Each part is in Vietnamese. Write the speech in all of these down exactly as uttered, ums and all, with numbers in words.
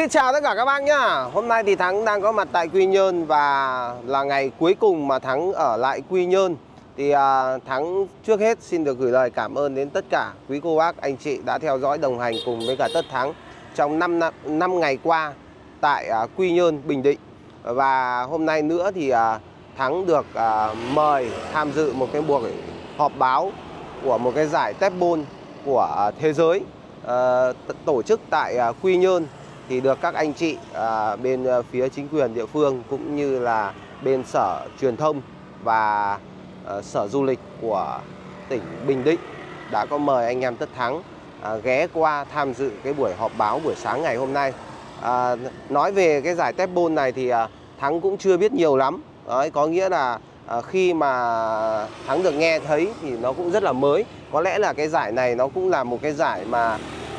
Xin chào tất cả các bác nhá. Hôm nay thì Thắng đang có mặt tại Quy Nhơn và là ngày cuối cùng mà Thắng ở lại Quy Nhơn. Thì à, Thắng trước hết xin được gửi lời cảm ơn đến tất cả quý cô bác, anh chị đã theo dõi đồng hành cùng với cả Tất Thắng trong năm ngày qua tại à, Quy Nhơn, Bình Định. Và hôm nay nữa thì à, Thắng được à, mời tham dự một cái buổi họp báo của một cái giải tép bôn của à, thế giới à, tổ chức tại à, Quy Nhơn. Thì được các anh chị à, bên phía chính quyền địa phương cũng như là bên sở truyền thông và à, sở du lịch của tỉnh Bình Định đã có mời anh em Tất Thắng à, ghé qua tham dự cái buổi họp báo buổi sáng ngày hôm nay. À, nói về cái giải tép bôn này thì à, Thắng cũng chưa biết nhiều lắm. Đấy, có nghĩa là à, khi mà Thắng được nghe thấy thì nó cũng rất là mới. Có lẽ là cái giải này nó cũng là một cái giải mà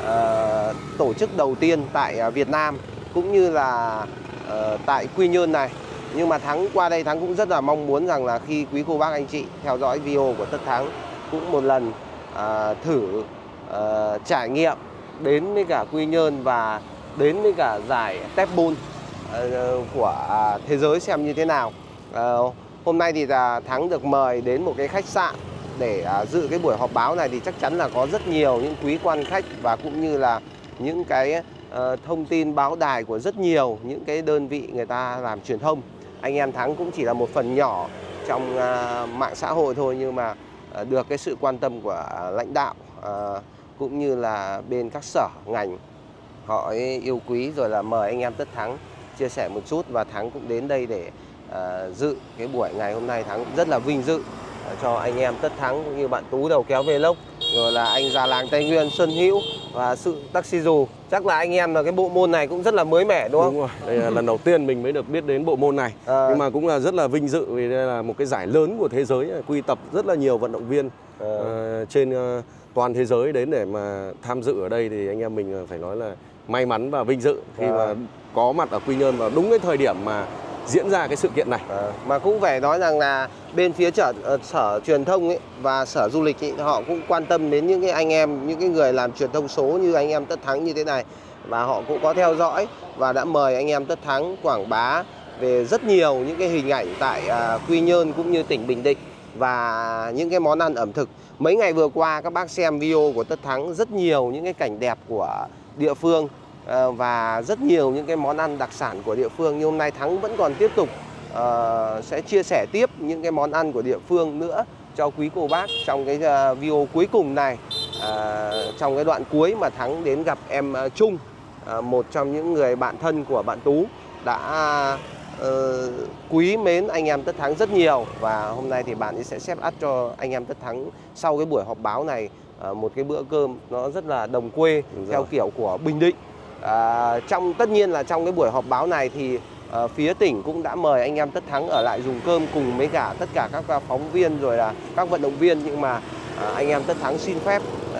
Uh, tổ chức đầu tiên tại uh, Việt Nam cũng như là uh, tại Quy Nhơn này. Nhưng mà Thắng qua đây Thắng cũng rất là mong muốn rằng là khi quý cô bác anh chị theo dõi video của Tất Thắng cũng một lần uh, thử uh, trải nghiệm đến với cả Quy Nhơn và đến với cả giải tép bôn uh, của uh, thế giới xem như thế nào. Uh, hôm nay thì là Thắng được mời đến một cái khách sạn để uh, dự cái buổi họp báo này, thì chắc chắn là có rất nhiều những quý quan khách và cũng như là những cái uh, thông tin báo đài của rất nhiều những cái đơn vị người ta làm truyền thông. Anh em Thắng cũng chỉ là một phần nhỏ trong uh, mạng xã hội thôi, nhưng mà uh, được cái sự quan tâm của uh, lãnh đạo uh, cũng như là bên các sở ngành họ yêu quý rồi là mời anh em Tất Thắng chia sẻ một chút. Và Thắng cũng đến đây để uh, dự cái buổi ngày hôm nay. Thắng rất là vinh dự cho anh em Tất Thắng cũng như bạn Tú Đầu Kéo Vlog, rồi là anh Già Làng Tây Nguyên Xuân Hữu và Sự Taxi Dù. Chắc là anh em là cái bộ môn này cũng rất là mới mẻ đúng không? Đúng rồi, đây là lần đầu tiên mình mới được biết đến bộ môn này. À. Nhưng mà cũng là rất là vinh dự vì đây là một cái giải lớn của thế giới, quy tập rất là nhiều vận động viên à. uh, trên uh, toàn thế giới đến để mà tham dự ở đây. Thì anh em mình phải nói là may mắn và vinh dự khi à. mà có mặt ở Quy Nhơn vào đúng cái thời điểm mà diễn ra cái sự kiện này. À, mà cũng phải nói rằng là bên phía sở, sở truyền thông ấy và sở du lịch ấy, họ cũng quan tâm đến những cái anh em, những cái người làm truyền thông số như anh em Tất Thắng như thế này, và họ cũng có theo dõi và đã mời anh em Tất Thắng quảng bá về rất nhiều những cái hình ảnh tại uh, Quy Nhơn cũng như tỉnh Bình Định và những cái món ăn ẩm thực. Mấy ngày vừa qua các bác xem video của Tất Thắng, rất nhiều những cái cảnh đẹp của địa phương và rất nhiều những cái món ăn đặc sản của địa phương. Nhưng hôm nay Thắng vẫn còn tiếp tục uh, sẽ chia sẻ tiếp những cái món ăn của địa phương nữa cho quý cô bác trong cái uh, video cuối cùng này. Uh, trong cái đoạn cuối mà Thắng đến gặp em uh, Trung, uh, một trong những người bạn thân của bạn Tú, đã uh, quý mến anh em Tất Thắng rất nhiều. Và hôm nay thì bạn ấy sẽ xếp ắt cho anh em Tất Thắng sau cái buổi họp báo này uh, một cái bữa cơm nó rất là đồng quê theo kiểu của Bình Định. À, trong tất nhiên là trong cái buổi họp báo này thì uh, phía tỉnh cũng đã mời anh em Tất Thắng ở lại dùng cơm cùng với cả tất cả các phóng viên rồi là các vận động viên. Nhưng mà uh, anh em Tất Thắng xin phép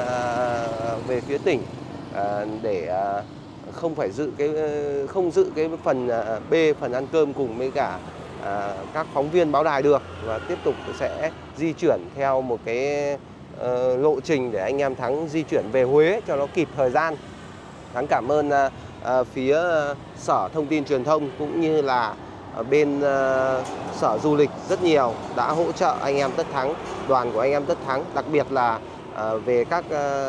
uh, về phía tỉnh uh, để uh, không phải dự cái uh, không dự cái phần uh, B, phần ăn cơm cùng với cả uh, các phóng viên báo đài được, và tiếp tục sẽ di chuyển theo một cái uh, lộ trình để anh em Thắng di chuyển về Huế cho nó kịp thời gian. Thắng cảm ơn uh, uh, phía uh, Sở Thông tin Truyền thông cũng như là uh, bên uh, Sở Du lịch rất nhiều đã hỗ trợ anh em Tất Thắng, đoàn của anh em Tất Thắng, đặc biệt là uh, về các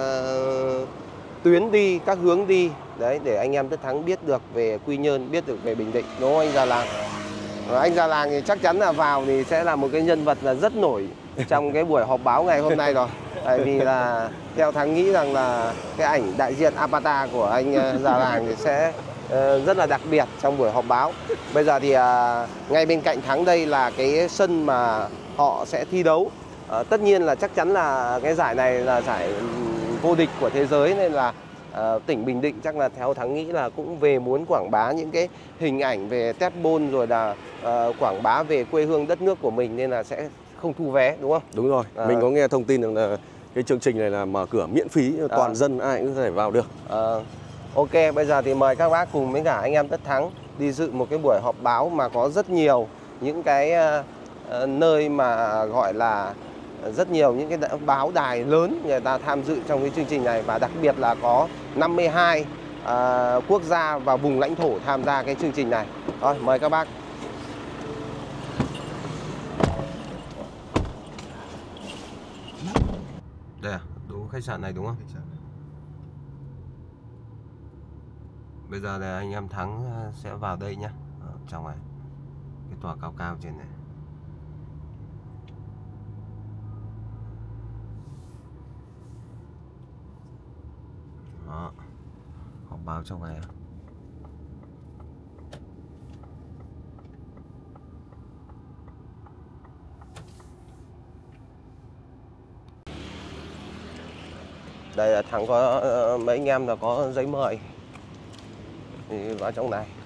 uh, tuyến đi, các hướng đi đấy, để anh em Tất Thắng biết được về Quy Nhơn, biết được về Bình Định, đúng không anh Già Làng? Và anh Già Làng thì chắc chắn là vào thì sẽ là một cái nhân vật là rất nổi trong cái buổi họp báo ngày hôm nay rồi. Tại vì là theo Thắng nghĩ rằng là cái ảnh đại diện avatar của anh Già Làng thì sẽ uh, rất là đặc biệt trong buổi họp báo. Bây giờ thì uh, ngay bên cạnh Thắng đây là cái sân mà họ sẽ thi đấu. Uh, tất nhiên là chắc chắn là cái giải này là giải vô địch của thế giới, nên là uh, tỉnh Bình Định chắc là theo Thắng nghĩ là cũng về muốn quảng bá những cái hình ảnh về tép bôn rồi là uh, quảng bá về quê hương đất nước của mình, nên là sẽ không thu vé, đúng không? Đúng rồi, à. Mình có nghe thông tin rằng là cái chương trình này là mở cửa miễn phí, toàn à. dân ai cũng có thể vào được. À. Ok, bây giờ thì mời các bác cùng với cả anh em Tất Thắng đi dự một cái buổi họp báo mà có rất nhiều những cái uh, nơi mà gọi là rất nhiều những cái báo đài lớn người ta tham dự trong cái chương trình này, và đặc biệt là có năm mươi hai à, quốc gia và vùng lãnh thổ tham gia cái chương trình này. Rồi, mời các bác. Đây à, đúng khách sạn này đúng không? Bây giờ là anh em Thắng sẽ vào đây nhá, ở trong này, cái tòa cao cao trên này. Đó, họp báo trong này. Đây là Thắng có mấy anh em là có giấy mời thì vào trong này.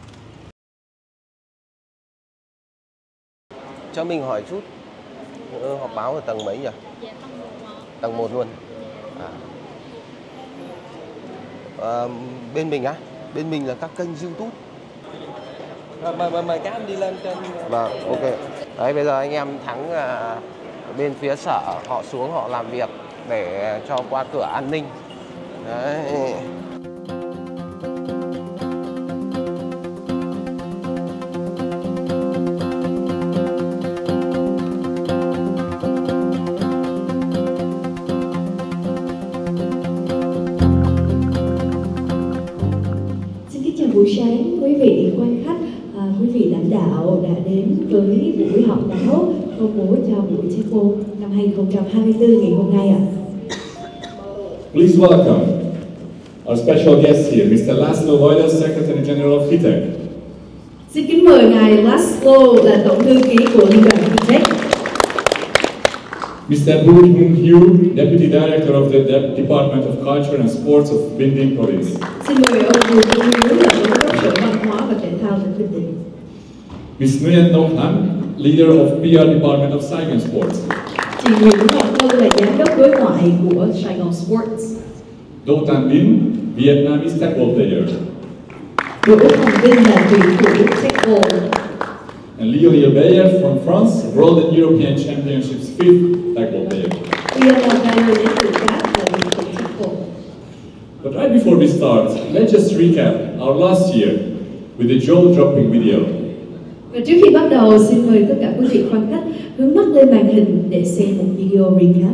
Cho mình hỏi chút, họp báo ở tầng mấy nhỉ? Dạ, tầng một. Tầng một luôn. À. À, bên mình á, bên mình là các kênh YouTube. Rồi mời mời mời các anh đi lên trên. Vâng, ok. Đấy, bây giờ anh em Thắng à, bên phía sở họ xuống họ làm việc để cho qua cửa an ninh. Đấy. Buổi sáng quý vị quan khách, à, quý vị lãnh đạo đã đến với buổi họp báo công bố cho buổi Techpo năm hai không hai tư ngày hôm nay ạ. Please welcome our special guest here, Mister Laszlo Vajda, Secretary General of FITEC. Xin kính mời ngài Laszlo là tổng thư ký của Liên đoàn FITEC. Mister Boo Hyung Hyu, Deputy Director of the De Department of Culture and Sports of Bình Định Province. Xin mời ông Bùi Trung Hiếu là giám đốc Sở Văn hóa và Thể thao tỉnh Bình Định. Miss Nguyen Nong Han, Leader of pê rờ Department of Saigon Sports. Chị Nguyễn Ngọc Vân là giám đốc đối ngoại của Saigon Sports. Do Tan Binh, Vietnamese tackle player. Đỗ Hồng Vinh là tuyển thủ tackle. And Leo Hilbeyer from France, World and European Championships fifth tackle player. Ian O'Connor đến từ Pháp là tuyển thủ tackle. But right before we start, let's just recap our last year with a jaw-dropping video. Và trước khi bắt đầu, xin mời tất cả quý vị quan khách hướng mắt lên màn hình để xem một video recap.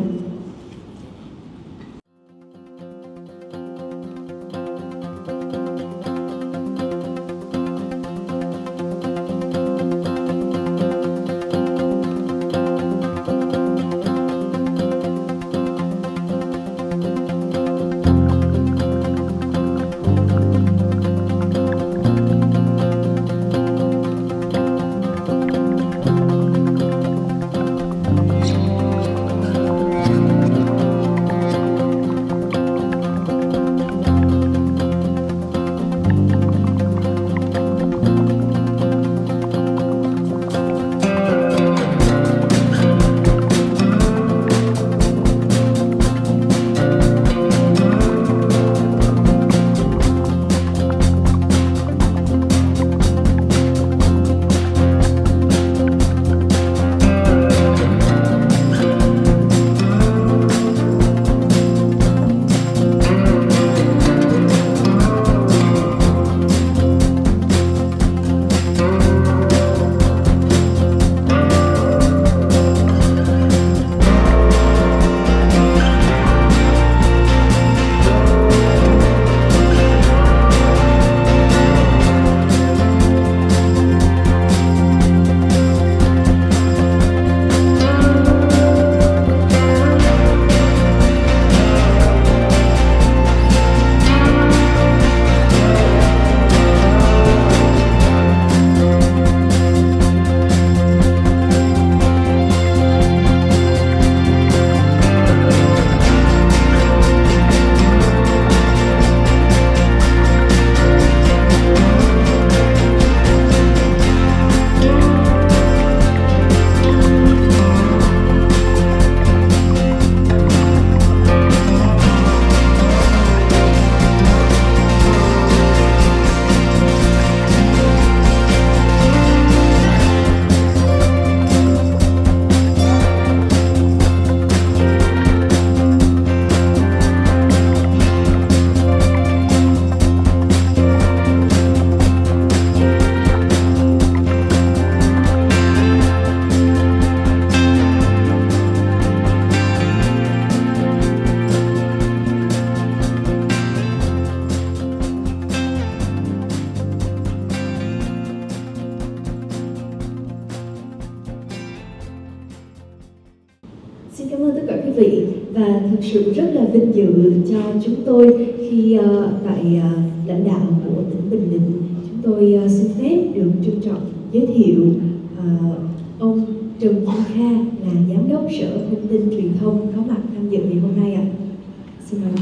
thực sự rất là vinh dự cho chúng tôi khi uh, tại uh, lãnh đạo của tỉnh Bình Định, chúng tôi uh, xin phép được trân trọng giới thiệu uh, ông Trần Văn Kha là Giám đốc Sở Thông tin Truyền thông có mặt tham dự ngày hôm nay ạ. Xin mời.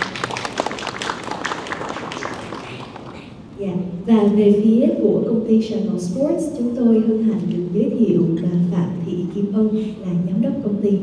Dạ. Và về phía của công ty Channel Sports, chúng tôi hân hạnh được giới thiệu bà Phạm Thị Kim Ân là Giám đốc công ty.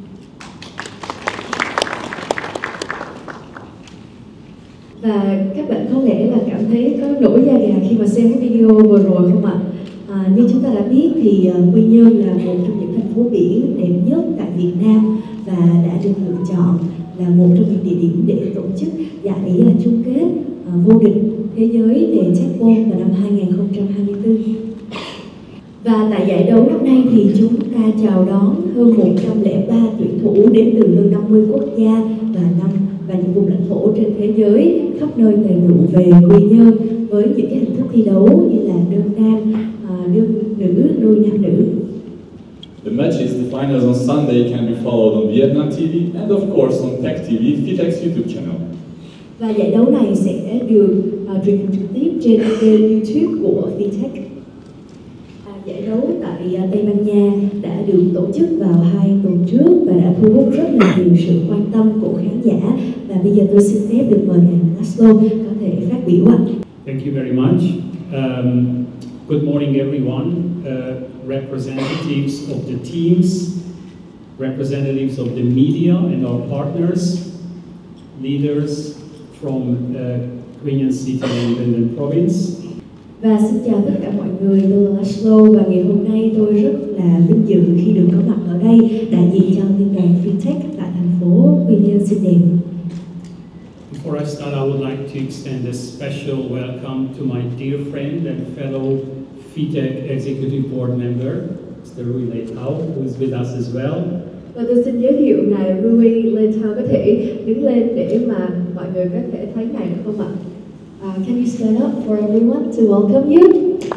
Và các bạn có lẽ là cảm thấy có nổi da gà khi mà xem cái video vừa rồi không ạ? À, như chúng ta đã biết thì uh, Quy Nhơn là một trong những thành phố biển đẹp nhất tại Việt Nam và đã được lựa chọn là một trong những địa điểm để tổ chức giải uh, chung kết uh, vô địch thế giới về Checkball vào năm hai nghìn không trăm hai mươi tư. Và tại giải đấu năm nay thì chúng ta chào đón hơn một trăm lẻ ba tuyển thủ đến từ hơn năm mươi quốc gia và năm và những vùng lãnh thổ trên thế giới khắp nơi tề tụ về Quy Nhơn với những cái hình thức thi đấu như là đơn nam, đơn nữ, đôi nam nữ. The matches, the finals on Sunday can be followed on Vietnam ti vi and of course on Tech ti vi, Fitex YouTube channel. Và giải đấu này sẽ được uh, truyền hình trực tiếp trên kênh YouTube của Fitex. À, giải đấu tại uh, Tây Ban Nha đã được tổ chức vào hai tuần trước và đã thu hút rất là nhiều sự quan tâm của khán giả. Và bây giờ tôi xin phép được mời ngài Laszlo có thể phát biểu ạ. Thank you very much. Um, good morning everyone. Uh, representatives of the teams, representatives of the media and our partners, leaders from uh, Quy Nhơn City and Bình Định Province. Và xin chào tất cả mọi người, tôi là Laszlo và ngày hôm nay tôi rất là vinh dự khi được có mặt ở đây đại diện cho liên đoàn Fitex tại thành phố Quy Nhơn xinh đẹp. Before I start, I would like to extend a special welcome to my dear friend and fellow Fitex Executive Board member, Mister Rui Lê Thao, who is with us as well. Và tôi xin giới thiệu ngài Rui Lê Thao, có thể đứng lên để mà mọi người có thể thấy ngài được không ạ? Uh, can you stand up for everyone to welcome you?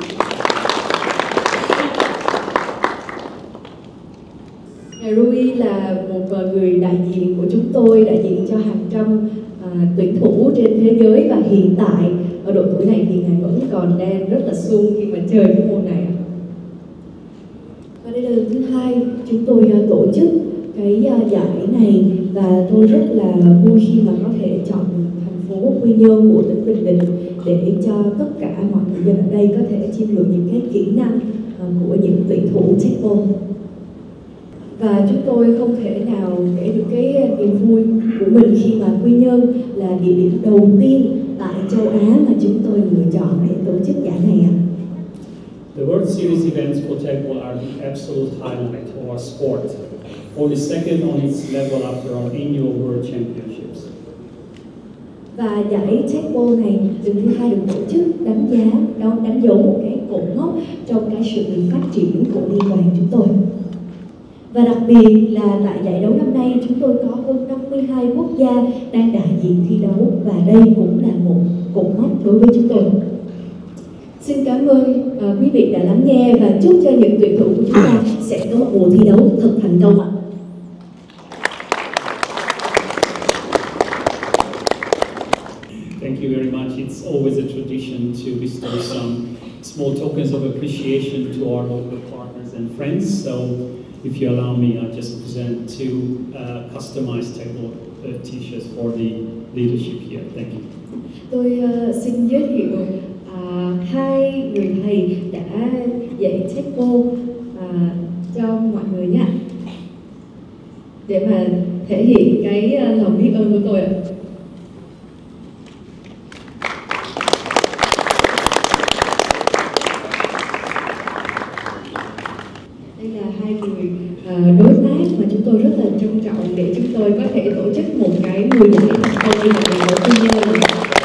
Ngài Rui là một người đại diện của chúng tôi, đại diện cho hàng trăm uh, tuyển thủ trên thế giới và hiện tại ở độ tuổi này thì ngài vẫn còn đang rất là sung khi mà chơi cái môn này. Và đây là lần thứ hai chúng tôi uh, tổ chức cái uh, giải này và tôi rất là vui khi mà có thể chọn được thành phố Quy Nhơn của tỉnh Bình Định để cho tất cả mọi người dân ở đây có thể chiêm ngưỡng những cái kỹ năng uh, của những tuyển thủ Checkball. Và chúng tôi không thể nào kể được cái niềm vui của mình khi mà Quy Nhơn là địa điểm đầu tiên tại châu Á mà chúng tôi lựa chọn để tổ chức giải này ạ. The World Series events for Checkball are the absolute highlight of our sport, only second on its level after our annual World Championships. Và giải Checkball này lần thứ hai được tổ chức đánh giá, đánh, đánh dấu một cái cột mốc trong cái sự phát triển của liên đoàn chúng tôi. Và đặc biệt là tại giải đấu năm nay chúng tôi có hơn năm mươi hai quốc gia đang đại diện thi đấu và đây cũng là một cột mốc đối với chúng tôi. Xin cảm ơn uh, quý vị đã lắng nghe và chúc cho những tuyển thủ của chúng ta sẽ có một mùa thi đấu thật thành công ạ. Thank you very much. It's always a tradition to bestow some small tokens of appreciation to our local partners and friends. So if you allow me, I'll just present two uh, customized Checkball uh, t-shirts for the leadership here. Thank you. Tôi uh, xin giới thiệu uh, hai người thầy đã dạy Checkball uh, cho mọi người nhé, để mà thể hiện cái uh, lòng biết ơn của tôi ạ. Đây là hai người uh, đối tác mà chúng tôi rất là trân trọng để chúng tôi có thể tổ chức một cái mùa giải thành công như vậy ở Quy Nhơn.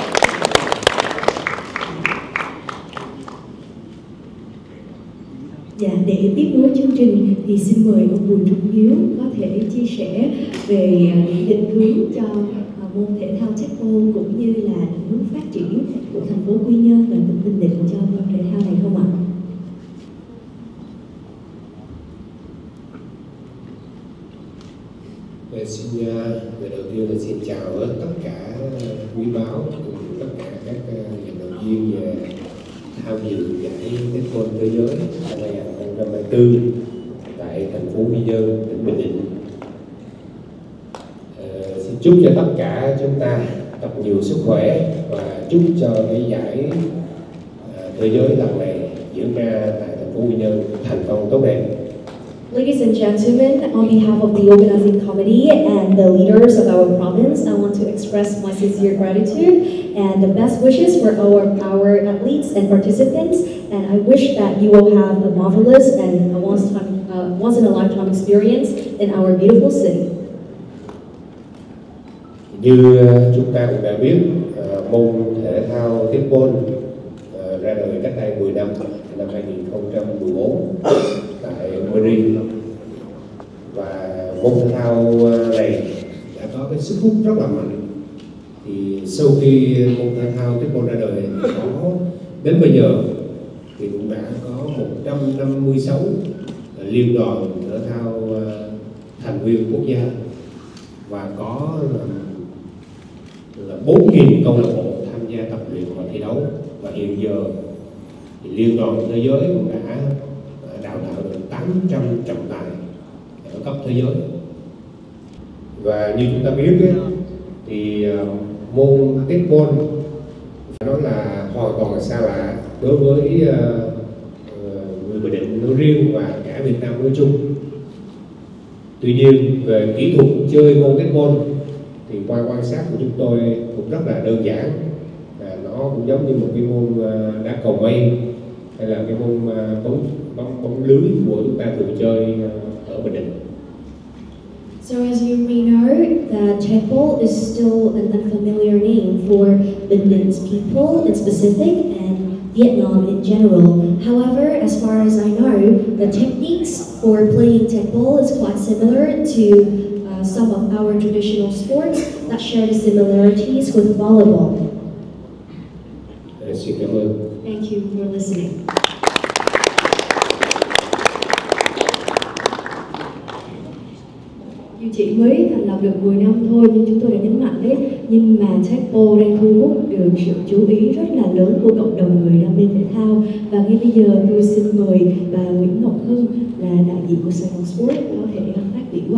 Dạ, để tiếp nối chương trình thì xin mời ông Bùi Trung Hiếu có thể chia sẻ về những định hướng cho môn thể thao Checkball cũng như là định hướng phát triển của thành phố Quy Nhơn và tỉnh Bình Định cho môn thể thao này không ạ? Để xin uh, Người đầu tiên là xin chào tất cả quý báo, tất cả các vận động viên tham dự giải Techball thế giới năm hai không hai tư tại thành phố Quy Nhơn, tỉnh Bình Định. Uh, xin chúc cho tất cả chúng ta tập nhiều sức khỏe và chúc cho cái giải uh, thế giới lần này diễn ra tại thành phố Quy Nhơn thành công tốt đẹp. Ladies and gentlemen, on behalf of the organizing committee and the leaders of our province, I want to express my sincere gratitude and the best wishes for our, our athletes and participants. And I wish that you will have a marvelous and a once, time, uh, once in a lifetime experience in our beautiful city. Như chúng ta cũng đã biết, uh, môn thể thao Techball uh, ra đời cách đây mười năm, năm hai không một bốn tại Madrid, và môn thể thao này đã có cái sức hút rất là mạnh. Thì sau khi môn thể thao Techball ra đời có đến bây giờ thì cũng đã có một trăm năm mươi sáu liên đoàn thể thao thành viên quốc gia và có là bốn nghìn câu lạc bộ tham gia tập luyện và thi đấu, và hiện giờ thì liên đoàn thế giới cũng đã đào tạo được tám trăm trọng tài ở cấp thế giới. Và như chúng ta biết ấy, thì môn Techball nói là hoàn toàn xa lạ đối với người Bình Định nói riêng và cả Việt Nam nói chung. Tuy nhiên về kỹ thuật chơi môn Techball thì qua quan sát của chúng tôi cũng rất là đơn giản, à, nó cũng giống như một cái môn đá cầu mây hay là cái môn bóng bóng bóng lưới của chúng ta thường chơi ở Bình Định. So as you may know, that Techball is still an unfamiliar name for Bindin's people in specific and Vietnam in general. However, as far as I know, the techniques for playing Techball is quite similar to uh, some of our traditional sports that share the similarities with volleyball. Xin cảm ơn. Thank you for listening. Dù chỉ mới thành lập được mười năm thôi, nhưng chúng tôi đã nhấn mạnh đấy, nhưng mà Techball đang thu hút được sự chú ý rất là lớn của cộng đồng người đam mê thể thao. Và ngay bây giờ tôi xin mời bà Nguyễn Ngọc Hưng là đại diện của Sài Gòn Sport có thể phát biểu ạ.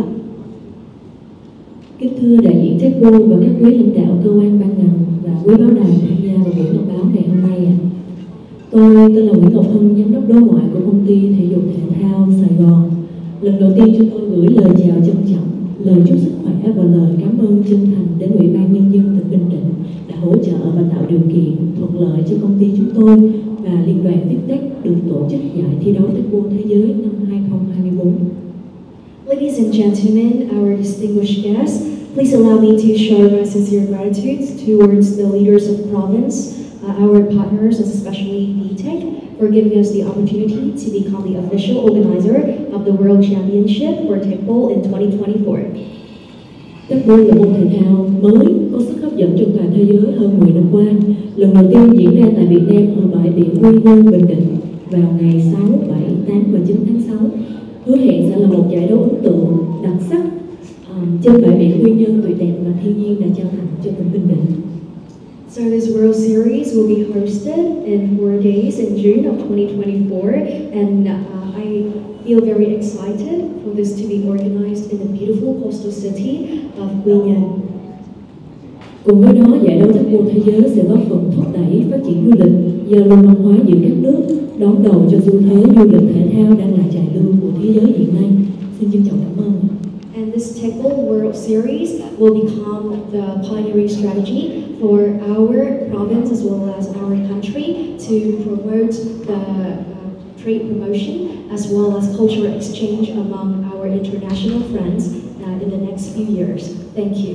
Kính thưa đại diện Techball và các quý lãnh đạo cơ quan ban ngành và quý báo đài tham gia vào buổi họp báo ngày hôm nay ạ. Tôi tên là Nguyễn Ngọc Hưng, giám đốc đối ngoại của công ty thể dục thể thao Sài Gòn. Lần đầu tiên chúng tôi gửi lời chào trân trọng, lời chúc sức khỏe và lời cảm ơn chân thành đến Ủy ban Nhân dân tỉnh Bình Định đã hỗ trợ và tạo điều kiện thuận lợi cho công ty chúng tôi và Liên đoàn Vietech được tổ chức giải thi đấu Techball thế giới năm hai không hai tư. Ladies and gentlemen, our distinguished guests, please allow me to show my sincere gratitude towards the leaders of the province, uh, our partners, especially Vietech, for giving us the opportunity to become the official organizer of the World Championship for Techball in twenty twenty-four. Techball là môn thể thao mới có sức hấp dẫn trong toàn thế giới hơn mười năm qua. Lần đầu tiên diễn ra tại Việt Nam ở bãi biển Quy Nhơn, Bình Định vào ngày sáu, bảy, tám và chín tháng sáu. Hứa hẹn sẽ là một giải đấu ấn tượng, đặc sắc um, trên bãi biển Quy Nhơn tuyệt đẹp mà thiên nhiên đã trao tặng cho tỉnh Bình Định. So this World Series will be hosted in four days in June of twenty twenty-four, and uh, I feel very excited for this to be organized in the beautiful coastal city of Quy Nhơn. Cùng với đó, giải đấu Techball thế giới sẽ góp phần thúc đẩy phát triển du lịch, giao lưu văn hóa giữa các nước, đón đầu cho xu thế du lịch thể thao đang là trào lưu của thế giới hiện nay. Xin trân trọng cảm ơn. And this Techball World Series will become the pioneering strategy for our province as well as our country to promote the uh, trade promotion as well as cultural exchange among our international friends uh, in the next few years. Thank you.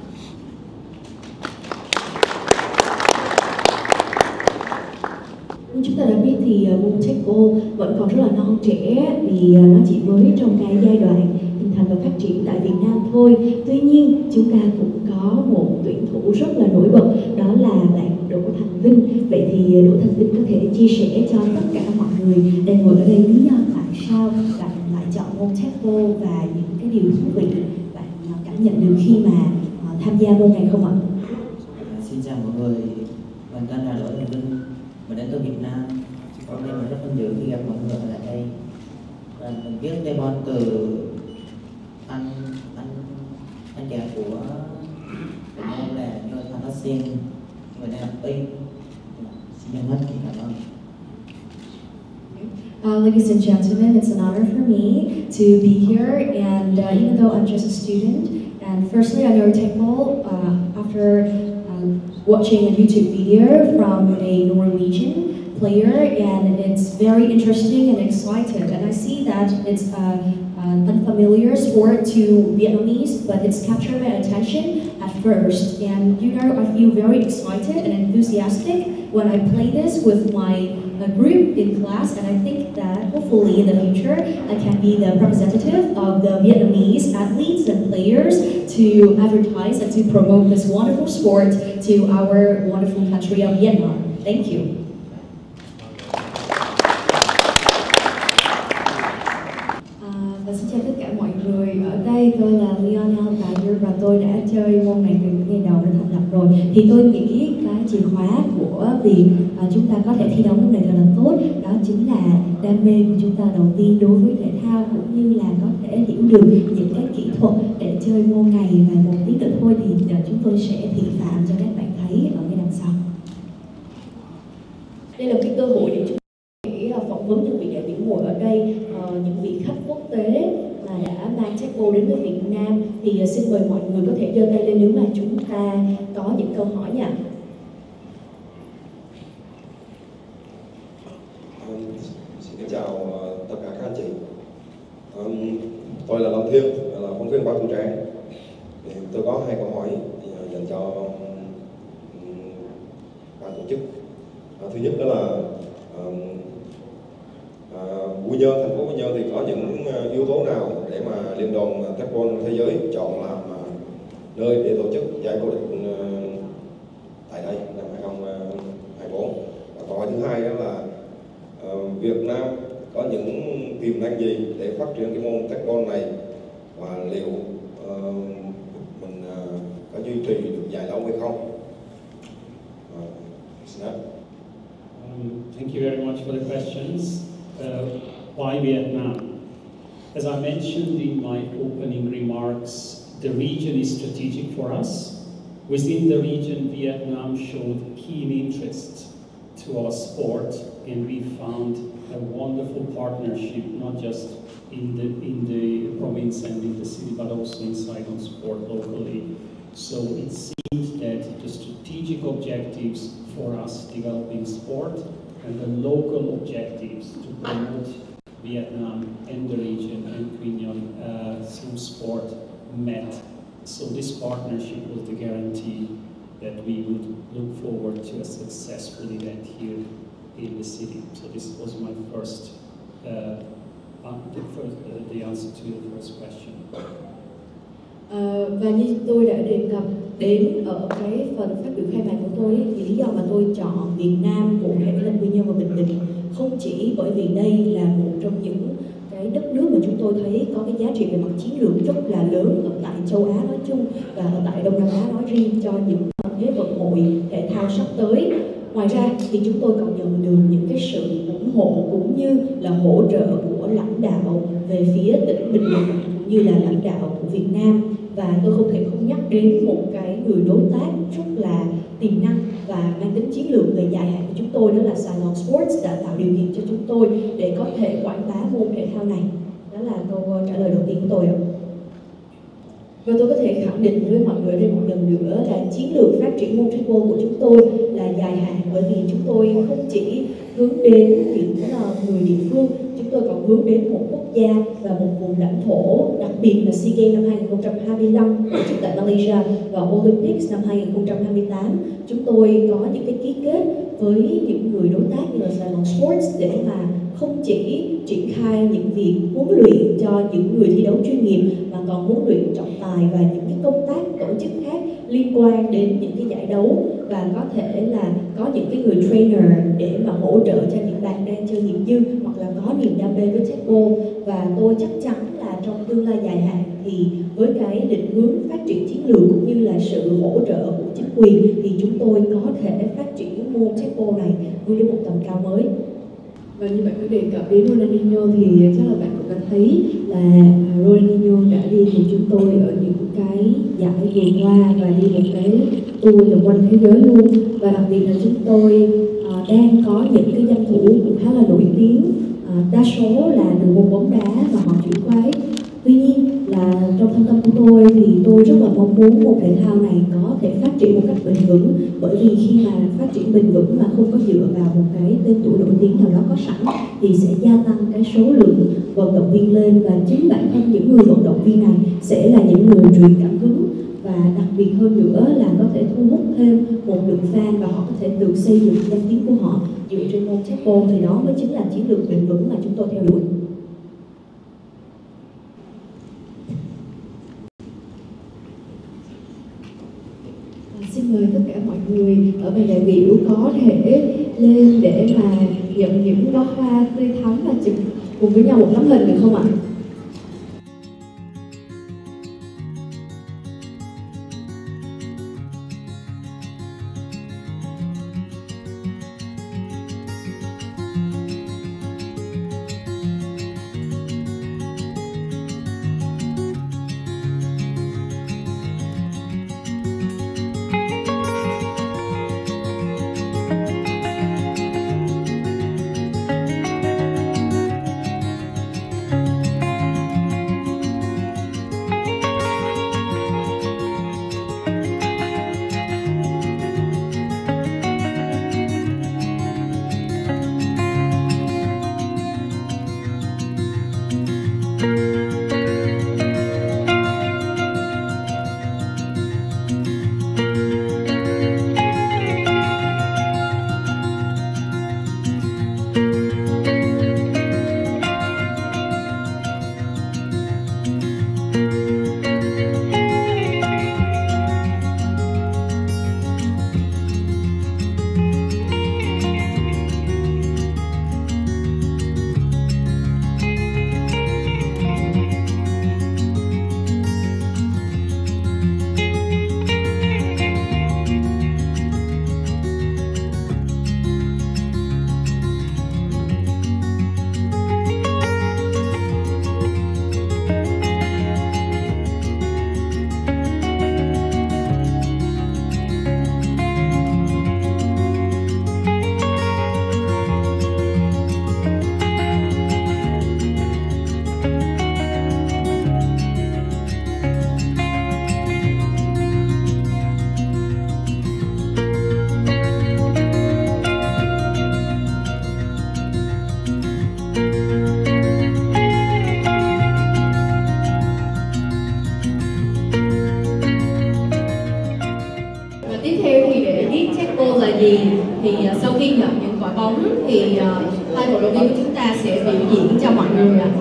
Như chúng ta đã biết thì môn Techball vẫn còn rất là non trẻ vì nó chỉ mới trong cái giai đoạn hình thành và phát triển tại Việt Nam thôi. Tuy nhiên chúng ta cũng có một tuyển thủ rất là nổi bật, đó là bạn Đỗ Thành Vinh. Vậy thì Đỗ Thành Vinh có thể chia sẻ cho tất cả mọi người đang ngồi ở đây lý do tại sao bạn lại chọn môn Techball và những cái điều thú vị bạn cảm nhận được khi mà uh, tham gia môn này không ạ? À, xin chào mọi người, mình tên là Đỗ Thành Vinh, mình đến từ Việt Nam. Hôm nay mình rất vinh dự khi gặp mọi người ở lại đây. À, mình biết Demon từ anh anh anh chàng của bộ môn là Jonathan Hassan, người đang học y. Xin chân hết, cảm ơn. Uh, ladies and gentlemen, it's an honor for me to be here, and uh, even though I'm just a student, and firstly I know Tekbol uh, after uh, watching a YouTube video from a Norwegian player, and it's very interesting and excited, and I see that it's uh, an unfamiliar sport to Vietnamese, but it's captured my attention at first, and you know, I feel very excited and enthusiastic when I play this with my uh, group in class, and I think that hopefully in the future I can be the representative of the Vietnamese athletes and players to advertise and to promote this wonderful sport to our wonderful country of Vietnam. Thank you. Và xin chào tất cả mọi người, ở đây tôi là Lionel Tiger và tôi đã chơi môn này từ những ngày đầu đã thành lập rồi. Thì tôi nghĩ cái chìa khóa của việc uh, chúng ta có thể thi đấu môn này thật là tốt, đó chính là đam mê của chúng ta đầu tiên đối với thể thao, cũng như là có thể hiểu được những cái kỹ thuật để chơi môn này. Và một tí nữa thôi thì uh, chúng tôi sẽ thị phạm cho các bạn thấy ở ngay đằng sau. Đây là một cái cơ hội để chúng ta phỏng vấn những vị đại biểu ngồi ở đây, uh, những vị khách quốc tế mà đã mang Tekbol đến với Việt Nam. Thì uh, xin mời mọi người có thể giơ tay lên nếu mà chúng ta có những câu hỏi nha. Um, xin chào uh, tất cả các anh chị. Um, tôi là Long Thiên, là phóng viên báo tuổi trẻ. Thì tôi có hai câu hỏi uh, dành cho um, ban tổ chức. Uh, thứ nhất đó là um, À, Quy Nhơn, thành phố Quy Nhơn thì có những uh, yếu tố nào để mà Liên đoàn Tekbol thế giới chọn làm uh, nơi để tổ chức giải vô địch uh, tại đây năm hai không hai tư? Và câu hỏi thứ hai đó là uh, Việt Nam có những tiềm năng gì để phát triển cái môn Tekbol này, và liệu uh, mình uh, có duy trì được dài lâu hay không? Uh, um, thank you very much for the questions. Uh, why Vietnam? As I mentioned in my opening remarks, the region is strategic for us. Within the region, Vietnam showed keen interest to our sport, and we found a wonderful partnership, not just in the in the province and in the city, but also inside on sport locally. So it seems that the strategic objectives for us developing sport and the local objectives to promote Vietnam and the region and Quy Nhơn uh, through sport met. So this partnership was the guarantee that we would look forward to a successful event here in the city. So this was my first, uh, the, first uh, the answer to the first question. Uh, và như tôi đã đề cập đến ở cái phần phát biểu khai mạc của tôi ấy, thì lý do mà tôi chọn Việt Nam, cụ thể là Quy Nhơn và Bình Định, không chỉ bởi vì đây là một trong những cái đất nước mà chúng tôi thấy có cái giá trị về mặt chiến lược rất là lớn ở tại châu Á nói chung và ở tại Đông Nam Á nói riêng cho những thế vận hội thể thao sắp tới. Ngoài ra thì chúng tôi còn nhận được những cái sự ủng hộ cũng như là hỗ trợ của lãnh đạo về phía tỉnh Bình Định cũng như là lãnh đạo của Việt Nam. Và tôi không thể không nhắc đến một cái người đối tác rất là tiềm năng và mang tính chiến lược về dài hạn của chúng tôi, đó là Saigon Sports đã tạo điều kiện cho chúng tôi để có thể quảng bá môn thể thao này. Đó là câu trả lời đầu tiên của tôi ạ. Và tôi có thể khẳng định với mọi người đây một lần nữa là chiến lược phát triển môn Tekbol của chúng tôi là dài hạn, bởi vì chúng tôi không chỉ hướng đến những người địa phương, chúng tôi còn hướng đến một quốc gia và một vùng lãnh thổ, đặc biệt là SEA Games năm hai không hai lăm tổ chức tại Malaysia và Olympics năm hai không hai tám. Chúng tôi có những cái ký kết với những người đối tác như là Saigon Sports để mà không chỉ triển khai những việc huấn luyện cho những người thi đấu chuyên nghiệp mà còn huấn luyện trọng tài và những cái công tác tổ chức khác liên quan đến những cái giải đấu, và có thể là có những cái người trainer để mà hỗ trợ cho những bạn đang chơi nghiệp dư hoặc là có niềm đam mê với Tekbol. Và tôi chắc chắn là trong tương lai dài hạn thì với cái định hướng phát triển chiến lược cũng như là sự hỗ trợ của chính quyền thì chúng tôi có thể phát triển môn Techball này vươn đến một tầm cao mới. Và như bạn có đề cập đến Ronaldinho thì chắc là bạn cũng đã thấy là Ronaldinho đã đi cùng chúng tôi ở những cái giải vừa qua và đi một cái tour vòng quanh thế giới luôn. Và đặc biệt là chúng tôi uh, đang có những cái danh thủ cũng khá là nổi tiếng, uh, đa số là từ môn bóng đá và họ chuyển qua ấy. Tuy nhiên là trong thâm tâm của tôi thì tôi rất là mong muốn môn thể thao này có thể phát triển một cách bền vững, bởi vì khi mà phát triển bền vững mà không có dựa vào một cái tên tuổi nổi tiếng nào đó có sẵn thì sẽ gia tăng cái số lượng vận động viên lên, và chính bản thân những người vận động viên này sẽ là những người truyền cảm hứng, và đặc biệt hơn nữa là có thể thu hút thêm một lượng fan và họ có thể tự xây dựng danh tiếng của họ dựa trên môn Techball, thì đó mới chính là chiến lược bền vững mà chúng tôi theo đuổi. Xin mời tất cả mọi người ở ban đại biểu có thể lên để mà nhận những bó hoa tươi thắm và chụp cùng với nhau một tấm hình được không ạ? gì thì sau khi nhận những quả bóng thì hai vận động viên của chúng ta sẽ biểu diễn cho mọi người ạ.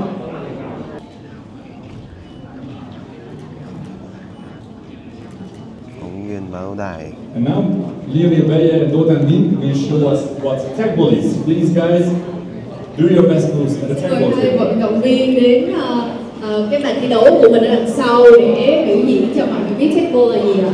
Phóng viên báo đài. And now, Lionel Beyer and Dotan Lim will show us what Techball is. Please, guys, do your best moves at the Techball. Mời vận động viên đến uh, uh, cái bàn thi đấu của mình ở đằng sau để biểu diễn cho mọi người biết Techball là gì ạ.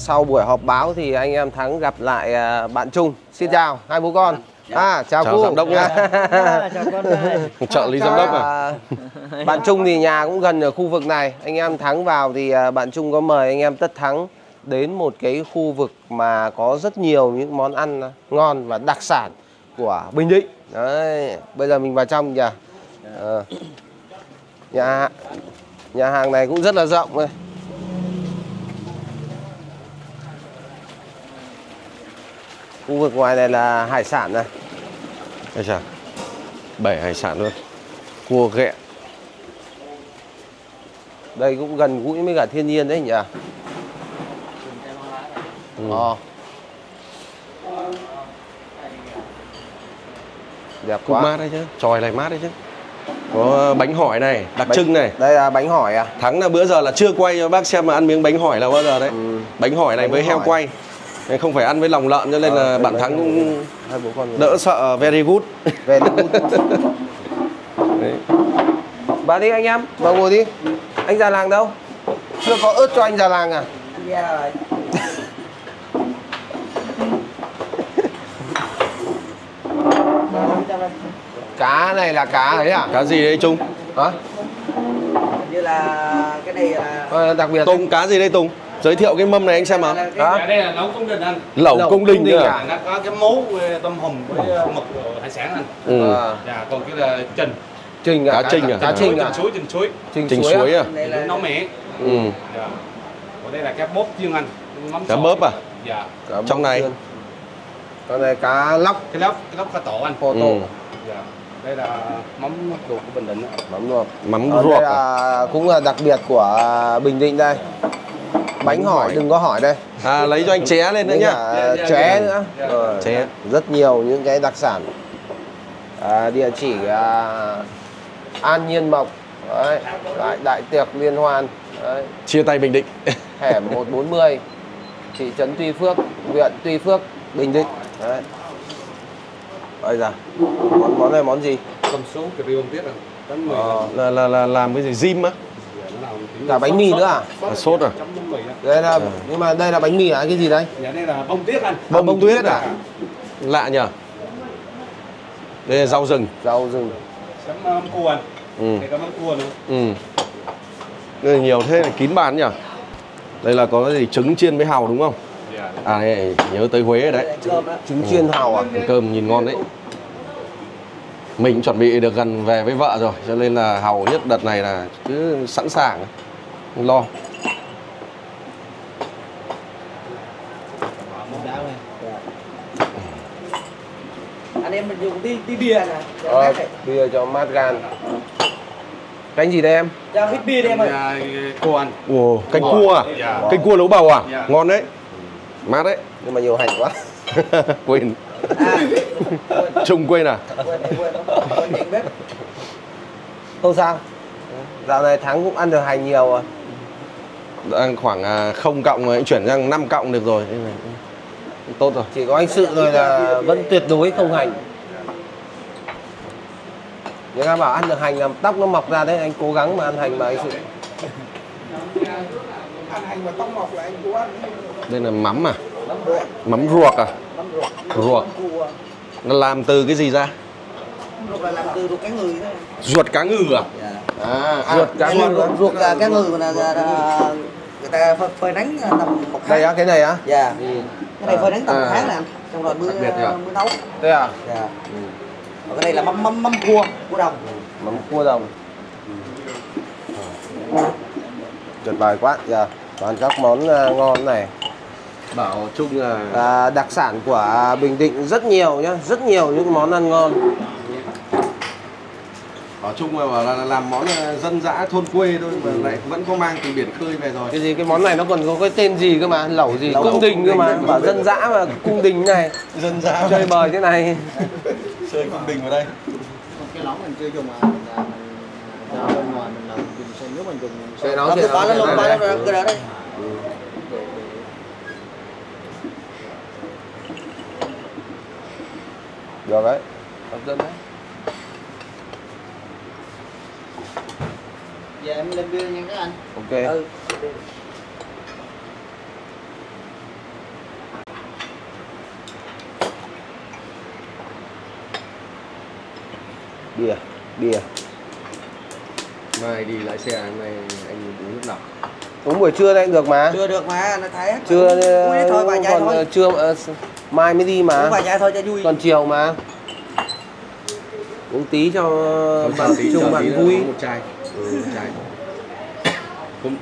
sau buổi họp báo thì anh em Thắng gặp lại à, bạn Trung. Xin chào hai bố con. À, chào, chào cô. giám đốc nhá. Chào con ơi. Trợ lý giám đốc à? à. Bạn Trung thì nhà cũng gần ở khu vực này. Anh em Thắng vào thì à, bạn Trung có mời anh em Tất Thắng đến một cái khu vực mà có rất nhiều những món ăn ngon và đặc sản của Bình Định. Đấy, bây giờ mình vào trong kìa. À, nhà nhà hàng này cũng rất là rộng đây. Khu vực ngoài này là hải sản này. Hải sản. Bể hải sản luôn. Cua ghẹ. Đây cũng gần gũi với cả thiên nhiên đấy nhỉ. Ừ. Ờ. Đẹp Cũng quá. mát đấy chứ. Tròi này mát đấy chứ. Có bánh hỏi này, đặc bánh, trưng này. Đây là bánh hỏi à? Thắng là bữa giờ là chưa quay cho bác xem mà ăn miếng bánh hỏi là bao giờ đấy. Ừ. Bánh hỏi này bánh với hỏi. Heo quay. Nên không phải ăn với lòng lợn cho nên ờ, là bạn Thắng cũng hai bố con đỡ sợ. Very good. Very good. Đấy. Vào đi anh em, vào ngồi đi. Anh già làng đâu? Chưa có ớt cho anh già làng à? Dạ rồi. Cá này là cá ấy à? Cá gì đấy Trung? Hả? Như là cái này là à, đặc biệt Tùng, cá gì đây Tùng? Giới thiệu cái mâm này anh xem nào. Dạ, đây là nấu công đình anh. Lẩu, Lẩu công đình nữa à? Nó có cái mố tôm hùm với mực hải sản anh. Ừ. À. Dạ, còn cái là trình. Trình à? Cá trình à? Cá trình à? Trình suối, trình suối. Trình, trình suối, suối à? à? Đây là nấu mẻ. Ừ. Dạ. Còn đây là cá bóp chiên anh. Mắm cá bóp à? Dạ. Cá trong này. Con này cá lóc. Cái lóc, cái lóc cá tổ anh. Phô tổ. Ừ. Dạ. Đây là mắm ruột của Bình Định. Mắm ruột. Mắm Ở ruột đây là cũng là đặc biệt của Bình Định đây. Bánh hỏi, hỏi đừng có hỏi đây. À, lấy cho anh ché lên nữa nhá. Dạ, dạ, ché dạ, nữa. Dạ. Rồi. Ché. Rất nhiều những cái đặc sản. À, địa chỉ à, An Nhiên Mộc. Đấy, đại, đại tiệc liên hoan. Đấy. Chia tay Bình Định. Hẻm một bốn mươi, thị trấn Tuy Phước, huyện Tuy Phước, Bình Định. Đấy. Bây giờ món, món này món gì? Cơm số cái riêu tiết à? Ờ, là, là là làm cái gì rim á? Cả bánh mì nữa à? À, sốt à? Đây là à. Nhưng mà đây là bánh mì à? Cái gì đây? Dạ, đây là bông tuyết anh. Bông, bông tuyết à? Lạ nhờ. Đây là rau rừng. Rau rừng. Chấm mắm cua anh. Ừ. Đây có mắm cua nữa. Ừ. Đây là nhiều thế là kín bàn nhỉ? Đây là có cái gì trứng chiên với hàu đúng không? Dạ. À đây nhớ tới Huế rồi đấy. Trứng chiên hàu à? Cơm nhìn ngon đấy. Mình cũng chuẩn bị được gần về với vợ rồi, cho nên là hầu nhất đợt này là cứ sẵn sàng, không lo. anh em mình dùng tí tí bia nè. Ờ, bia cho mát gan. Canh gì đây em? Cho ít bia đi em ơi. Cua anh. Ồ, canh cua à? Dạ. Canh cua nấu bầu à? Dạ. Ngon đấy. Mát đấy. Nhưng mà nhiều hành quá. Quên. À, Trung quên à? Quên, quên, quên chuyện bếp. Không sao. Dạo này Thắng cũng ăn được hành nhiều rồi. Đang khoảng không cộng rồi, anh chuyển sang năm cộng được rồi. Tốt rồi. Chỉ có anh Sự rồi là vẫn tuyệt đối không hành. Người ta bảo ăn được hành là tóc nó mọc ra đấy, anh cố gắng mà ăn hành mà anh Sự. Ăn hành mà tóc mọc là anh cố ăn. Đây là mắm à? Mắm ruột. Mắm ruột à? Mắm ruột. Ruột. Nó làm từ cái gì ra? Ruột là làm từ ruột cá ngừ đấy. Ruột cá ngừ à? Dạ. À, ruột cá ngừ. Ruột, ruột cá ngừ mà là, là, là người ta phơi, phơi nắng tầm một tháng. Đây á, cái này á? Dạ. Ừ. Cái này phơi nắng tầm một tháng nè, xong rồi mới mới nấu. Đây à? Dạ. Ừ. Còn cái này là mắm mắm mắm cua, cua đồng. Mắm cua đồng. Tuyệt vời quá. Dạ. Toàn các món ngon này. Bảo chung là à, đặc sản của Bình Định rất nhiều nhá, rất nhiều những món ăn ngon. Bảo chung là bảo là làm món dân dã thôn quê thôi mà lại vẫn có mang từ biển khơi về rồi. Cái gì cái món này nó còn có cái tên gì cơ mà, lẩu gì, Lẩu cung đình cơ mà, bảo dân dã mà cung đình này, dân dã chơi bời thế này. Chơi cung đình vào đây. Cái lẩu mình chưa dùng mà mình ra bên ngoài mình làm dùng xe nước mình dùng. Xe nó sẽ nó luôn ba cái đó đấy. Được đấy, hấp dẫn đấy. Giờ em lên bia nha các anh. Ok. Ừ. Bia, bia. Mai đi lái xe hôm nay anh uống nước lọc. Uống buổi trưa đây được mà. Chưa được mà, nó thấy hết. Trưa uống hết thôi, vài chai còn thôi. trưa uh, mai mới đi mà. Uống vài chai thôi cho vui. Còn chiều mà. Uống tí cho bạn chung bạn vui. Một chai. Ừ, một chai. Không.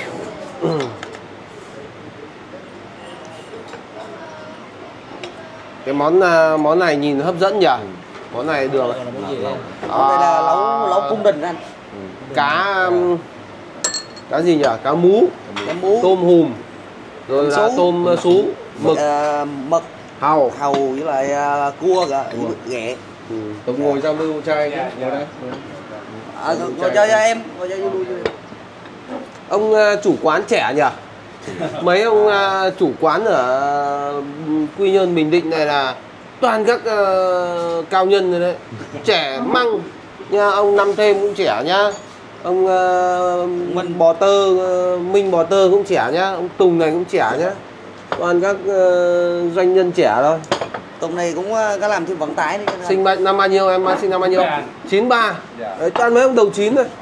Cái món món này nhìn hấp dẫn nhỉ? Món này được. Món này là lẩu lẩu cung đình anh. Cá cá gì nhỉ? Cá mú, cá mú, tôm hùm, rồi là tôm sú, mực, uh, mực, hàu, hàu với lại uh, cua cả, ghẹ. Ừ. Tôi ngồi giao lưu chai nhé, ngồi đây. À, ngồi cho cho em, ngồi cho vui. Ông uh, chủ quán trẻ nhỉ? Mấy ông uh, chủ quán ở uh, Quy Nhơn, Bình Định này là toàn các uh, cao nhân rồi đấy, trẻ măng nha. Ông Năm Thêm cũng trẻ nhá, ông uh, Minh Bò Tơ, uh, Minh Bò Tơ cũng trẻ nhá, ông Tùng này cũng trẻ nhá, toàn các uh, doanh nhân trẻ thôi. Tùng này cũng uh, có làm thêm vận tải đấy. Sinh bao năm bao nhiêu em? Sinh năm bao nhiêu? chín ba. Đấy, toàn mấy ông đầu chín thôi.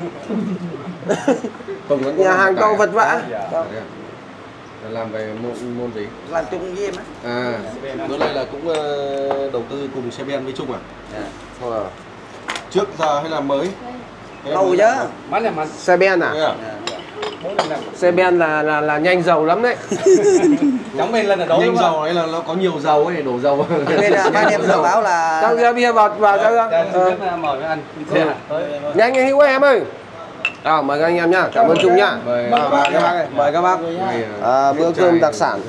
Nhà hàng to vật vã. Làm về môn môn gì? Làm chung với em á. À, bữa nay là cũng uh, đầu tư cùng xe ben với Trung à? Yeah. À. Trước giờ hay là mới? Lâu chứ. Xe ben à? Yeah. Xe ben là là là nhanh dầu lắm đấy. Chống bên lên là đổ nhanh dầu ấy là nó có nhiều dầu ấy, đổ dầu. Bên ban em dự báo là Cháu ra bia vào vào cháu ra. Mời anh. Nhanh anh hữu em ơi. À, mời các anh em nhá, cảm ơn Trung nhá. Mời à, các bác, mời các bác. À, bữa cơm đặc sản.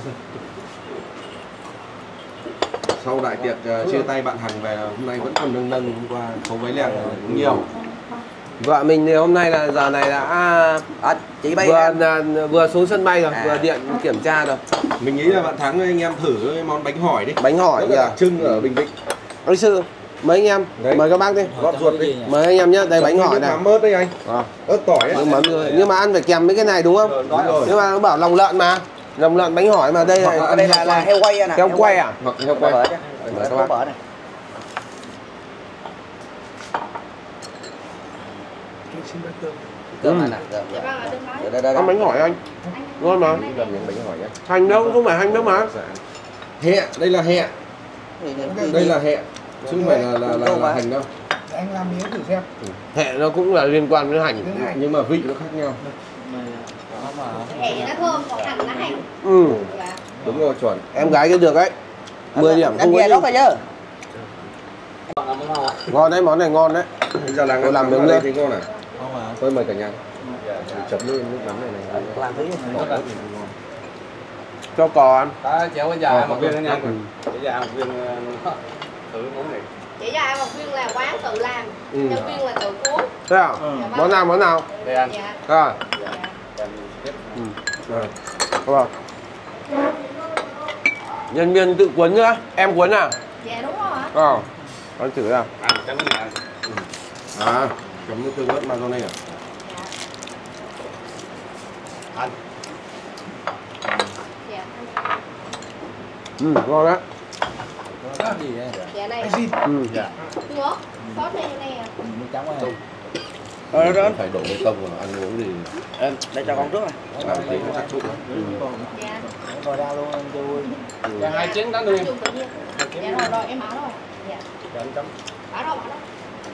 Sau đại tiệc uh, chia tay bạn Hằng về hôm nay vẫn còn nâng nâng, hôm qua khấu váy lèng cũng nhiều. Vợ mình thì hôm nay là giờ này là à, à, chị bay vừa là, vừa xuống sân bay rồi, à. vừa điện kiểm tra rồi. Mình nghĩ là bạn Thắng anh em thử cái món bánh hỏi đi. Bánh hỏi rất là đặc trưng ở Bình Định. Anh Sư, mấy anh em, đấy. Mời các bác đi. Góp ruột đi. Mời anh em nhé, đây bánh hỏi này. Mắm ớt đấy anh. À. Ớt tỏi ấy. Nhưng mà, nhưng mà ăn phải kèm với cái này đúng không? Đúng rồi. Nhưng mà nó bảo lòng lợn mà. Lòng lợn bánh hỏi mà đây này. Ở đây là, là heo quay à nè. Heo quay à? Hoặc heo quay. Mời các bác. Này. Ừ. Ăn bánh hỏi anh. Ngon mà. Bánh hỏi nhé. Hành đâu, không phải hành đâu mà. Hẹ, đây là hẹ. Đây là hẹ. Chứ không phải là, là, là, là hành đâu. Anh làm miếng thử xem. Hẹ nó cũng là liên quan đến hành. Nhưng mà vị nó khác nhau. Hẹ nó thơm, còn hành nó hành. Ừ. Đúng rồi, chuẩn. Em gái cái được đấy. mười điểm không có đó chứ. Ngon đấy, món này ngon đấy. Bây giờ là làm miếng nữa thấy ngon à? Tôi mời cả nhà. Chấm nước nước mắm này này. Làm thứ cho cò ăn. Đó, chéo với già một viên đó nha. Chỉ già một viên thử món này. Chỉ già một viên là quán tự làm, ừ. nhân viên là tự cuốn. Thế à? Ừ. Món nào món nào? Đây anh. Dạ. À. Dạ. Ừ. Rồi. Rồi. Nhân viên tự cuốn nữa, em cuốn à? Dạ đúng rồi ạ. Ờ. Con thử nào. À, chấm cái này. À, chấm nước tương ớt mayonnaise à? Anh. Dạ. Ừ, ngon đấy. Cái gì vậy? Dạ này. Ừ. Dạ. Ngó. Sốt này này à. Trắng quá. Ờ, đó phải đổ bê tông rồi ăn uống gì. Em để cho con trước này. À, tí nó chắc chút. Dạ. Ngồi ra luôn anh cho vui. Dạ hai chén đó đi. Dạ rồi rồi em bảo rồi. Dạ. Dạ anh chấm. Bảo rồi bảo rồi.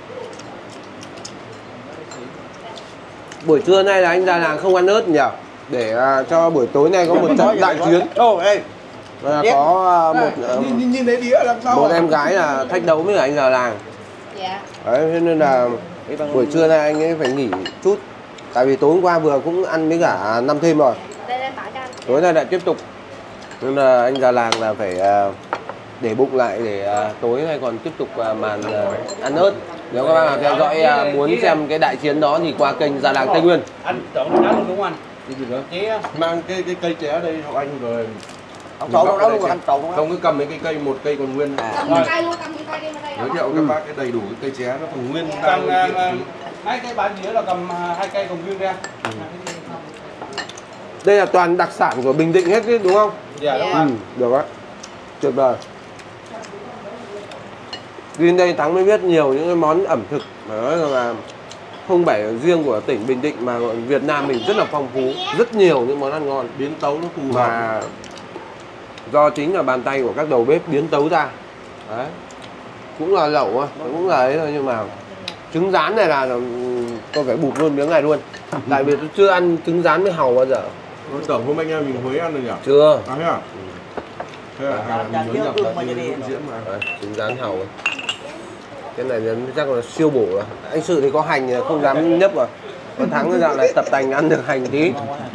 Buổi trưa nay là anh ra làng không ăn ớt nhỉ? Để uh, cho buổi tối nay có một trận đại chiến. Ô ê. Và có uh, một uh, nhìn, nhìn thấy đĩa làm sao một em gái là thách đấu với anh già làng. Dạ. Đấy, thế nên là buổi trưa nay anh ấy phải nghỉ chút. Tại vì tối hôm qua vừa cũng ăn với cả Năm Thêm rồi. Đây em bảo cho anh. Tối nay lại tiếp tục. Nên là anh già làng là phải uh, để bụng lại để uh, tối nay còn tiếp tục uh, màn uh, ăn ớt. Nếu các bạn nào theo dõi uh, muốn xem cái đại chiến đó thì qua kênh Già Làng Tây Nguyên. Anh trộn nó luôn đúng không anh? Cái gì nữa? Chế mang cái cái cây ché đây cho anh rồi. Ông trộn đâu luôn anh trộn không cứ cầm mấy cái cây, một cây còn nguyên. À. Cầm cây luôn, cầm cây đi mà đây. Giới thiệu các bác cái đầy đủ cái cây ché nó còn nguyên. Cầm hai cây bạn gì nữa là cầm hai cây còn nguyên ra. Ừ. Đây là toàn đặc sản của Bình Định hết đấy, đúng không? Dạ đúng rồi. Ừ, được á. Tuyệt vời. Đến đây Thắng mới biết nhiều những cái món ẩm thực mà nói rằng là không phải riêng của tỉnh Bình Định mà Việt Nam mình rất là phong phú, rất nhiều những món ăn ngon, biến tấu nó phù hợp. và do chính là bàn tay của các đầu bếp biến tấu ra. Đấy. Cũng là lẩu thôi, cũng là ấy thôi, nhưng mà trứng rán này là tôi phải bụp luôn miếng này luôn. Tại vì tôi chưa ăn trứng rán với hàu bao giờ. Tôi tưởng hôm anh em mình Huế ăn rồi nhỉ? Chưa. À thế à? Thế là mình mới nhập là đi diễn mà. Đấy, trứng rán hàu ấy. Cái này chắc là siêu bổ rồi. Anh Sự thì có hành không dám nhấp rồi. Còn Thắng cái dạo này tập tành ăn được hành tí.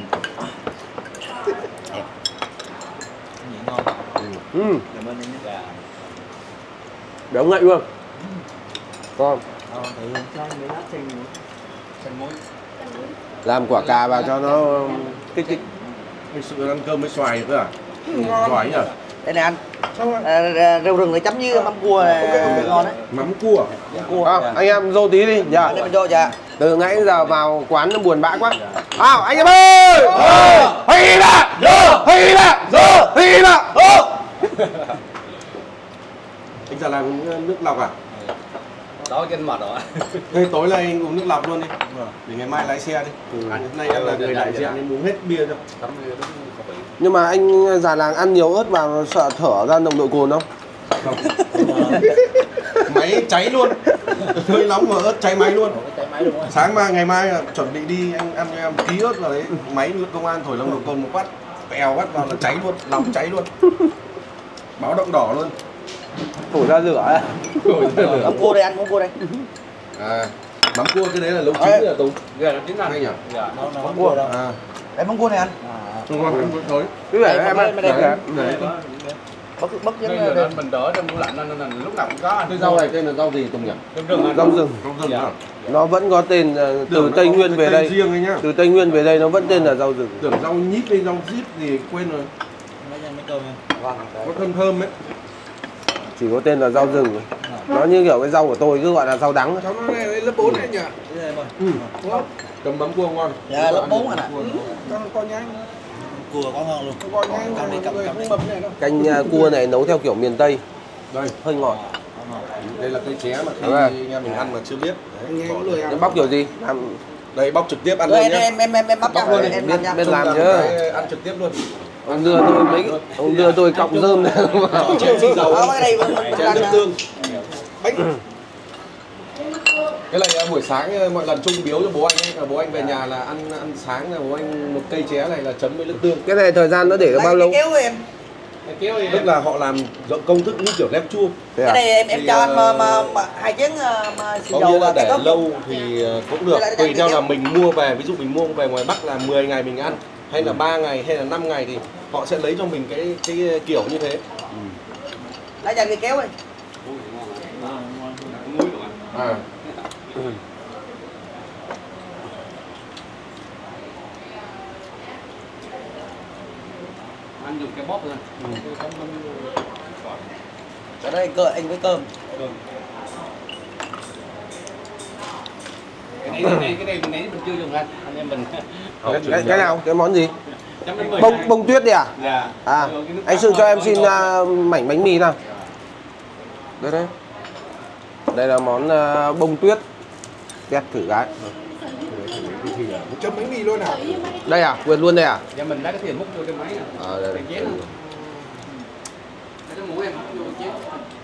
Ừ. Béo ngậy luôn. Con. Làm quả cà vào cho nó kích thích. Anh Sự ăn cơm với xoài cơ à? Giỏi nhỉ? Đây này anh. À, rau rừng này chấm với mắm cua này ngon đấy. Mắm cua. Mắm cua. À, anh em dô tí đi. Dạ. Anh em dô dạ. Từ nãy đến giờ vào quán nó buồn bã quá. À, anh em ơi! Hì ra! Hì ra! Hì ra! Anh Già làm nước lọc à? Đó trên mặt đó. Ngày tối nay anh uống nước lọc luôn đi. Để ngày mai lái xe đi. Ừ. Hôm nay em là người đại diện nên uống hết bia thôi. Nhưng mà anh già làng ăn nhiều ớt vào sợ thở ra nồng độ cồn không? Không. Máy cháy luôn. Hơi nóng mà ớt cháy máy luôn. Sáng mai ngày mai chuẩn bị đi anh ăn cho em ký ớt vào đấy, máy nước công an thổi nồng độ cồn một phát, bèo bắt vào là cháy luôn, lòng cháy luôn. Báo động đỏ luôn. Thổi ra lửa ấy. Mắm cua đây anh, mắm cua đây. À, mắm cua cái đấy là nấu chín là Tùng. Dạ, chín ăn. Hay nhỉ? Dạ, Mắm cua đâu? À. Đây mắm cua này anh. Trung Quốc ăn thối. Cứ để em ăn. Đấy. Bất bất Cái giờ mình đỡ trong tủ lạnh nên lúc nào cũng có. Cái rau này tên là rau gì Tùng nhỉ? Rau rừng. Rau rừng. Rau rừng à? Nó vẫn có tên từ Tây Nguyên về đây. Riêng ấy nhá. Từ Tây Nguyên về đây nó vẫn tên là rau rừng. Tưởng rau nhíp hay rau rít gì quên rồi. Có thơm thơm ấy. Chỉ có tên là rau rừng. Nó như kiểu cái rau của tôi cứ gọi là rau đắng. Cháu nó này lớp bốn này nhỉ? Ừ. Cầm mắm cua ngon. Dạ lớp bốn anh ạ. Con con nhá. Cua có ngon luôn. Con nhá. Cầm đi cầm cầm mập này đâu. Canh cua này nấu theo kiểu miền Tây. Đây, hơi ngọt. Đây là cây ché mà khi anh em mình ăn mà chưa biết. Đấy, bóc kiểu gì? Làm... Đây bóc trực tiếp ăn luôn nhé. Em em em em bóc luôn đi. em biết làm biết làm chứ. Ăn trực tiếp luôn. Ông đưa tôi mấy ông đưa tôi cọng rơm này vào. Ở cái đây mình ăn nước tương. Bánh. Cái này buổi sáng mọi lần chung biếu cho bố anh ấy, cả bố anh về nhà là ăn ăn sáng là bố anh một cây ché này là chấm với nước tương. Cái này thời gian nó để được bao lâu? Kéo em. Tức là họ làm công thức như kiểu nem chua. Cái này em em cho anh mà, mà, mà hai chén mà xì có dầu nghĩa là để tốt. lâu thì cũng được. Tùy theo là mình mua về, ví dụ mình mua về ngoài Bắc là mười ngày mình ăn, hay là ba ngày hay là năm ngày thì họ sẽ lấy cho mình cái cái kiểu như thế. Lấy cho cái kéo đi. À. Anh dùng cái bóp thôi. Ở đây cơ anh với cơm. Cái này cái này cái này mình nãy mình chưa dùng anh. Anh em mình. Cái, cái nào? Cái món gì? Bông bông tuyết đi à? Dạ. À, anh Sự cho em xin uh, mảnh bánh mì nào. Đây đấy. Đây là món uh, bông tuyết. Test thử cái. Chấm bánh mì luôn à? Đây à? Quyền luôn đây à? Dạ mình lấy cái tiền múc vô cái máy này. À đây. Đây. Cái mũ em múc vô chén.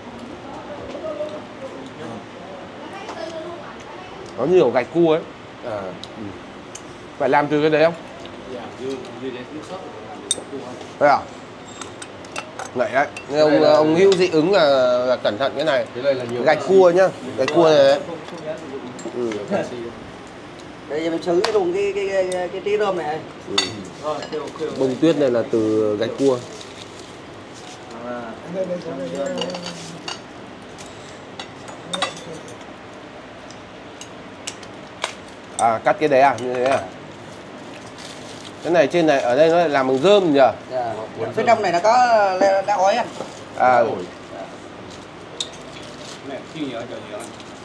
Có nhiều gạch cua ấy. À. Ừ. Phải làm từ cái đấy không? Dạ, vừa vừa để nước sốt. Đây à? Ngậy đấy. Nên ông là... ông hữu dị ứng là, là cẩn thận cái này. Cái này là nhiều gạch cua nhá. Gạch cua này đấy. Ừ. Bây giờ mình xử luôn cái cái cái, cái, cái tí rơm này. Ừ. Bông tuyết này là từ gạch cua. À, cắt cái đấy à? Như thế à? Cái này trên này ở đây nó lại làm bằng rơm nhỉ? Dạ. Phía trong này nó có lá ói anh. À. Này, chiên nhựa cho nhựa.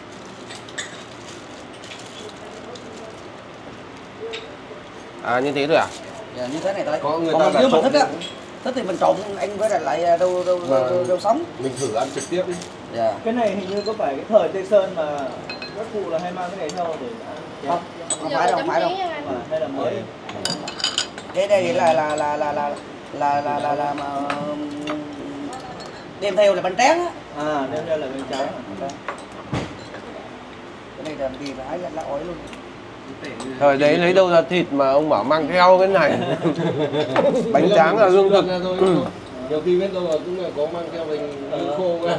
À như thế rồi à? Dạ như thế này thôi. Có người Còn ta mình, là mình thích á. Thích thì mình trộn anh với lại rau rau rau, rau sống. Mình thử ăn trực tiếp đi. Dạ. Cái này hình như có phải cái thời Tây Sơn mà các cụ là hay mang cái này theo để không, không phải đâu, không phải đâu. Hay là mới? Cái đây là là là là là là là là, là mà đem theo là bánh tráng á. À, đem theo là bánh tráng. Cái này làm gì phải là là ổi luôn. Thời đấy lấy đâu ra thịt mà ông bảo mang theo cái này. Bánh tráng là lương thực. Ừ. Nhiều khi biết đâu là cũng là có mang theo mình lương khô ăn.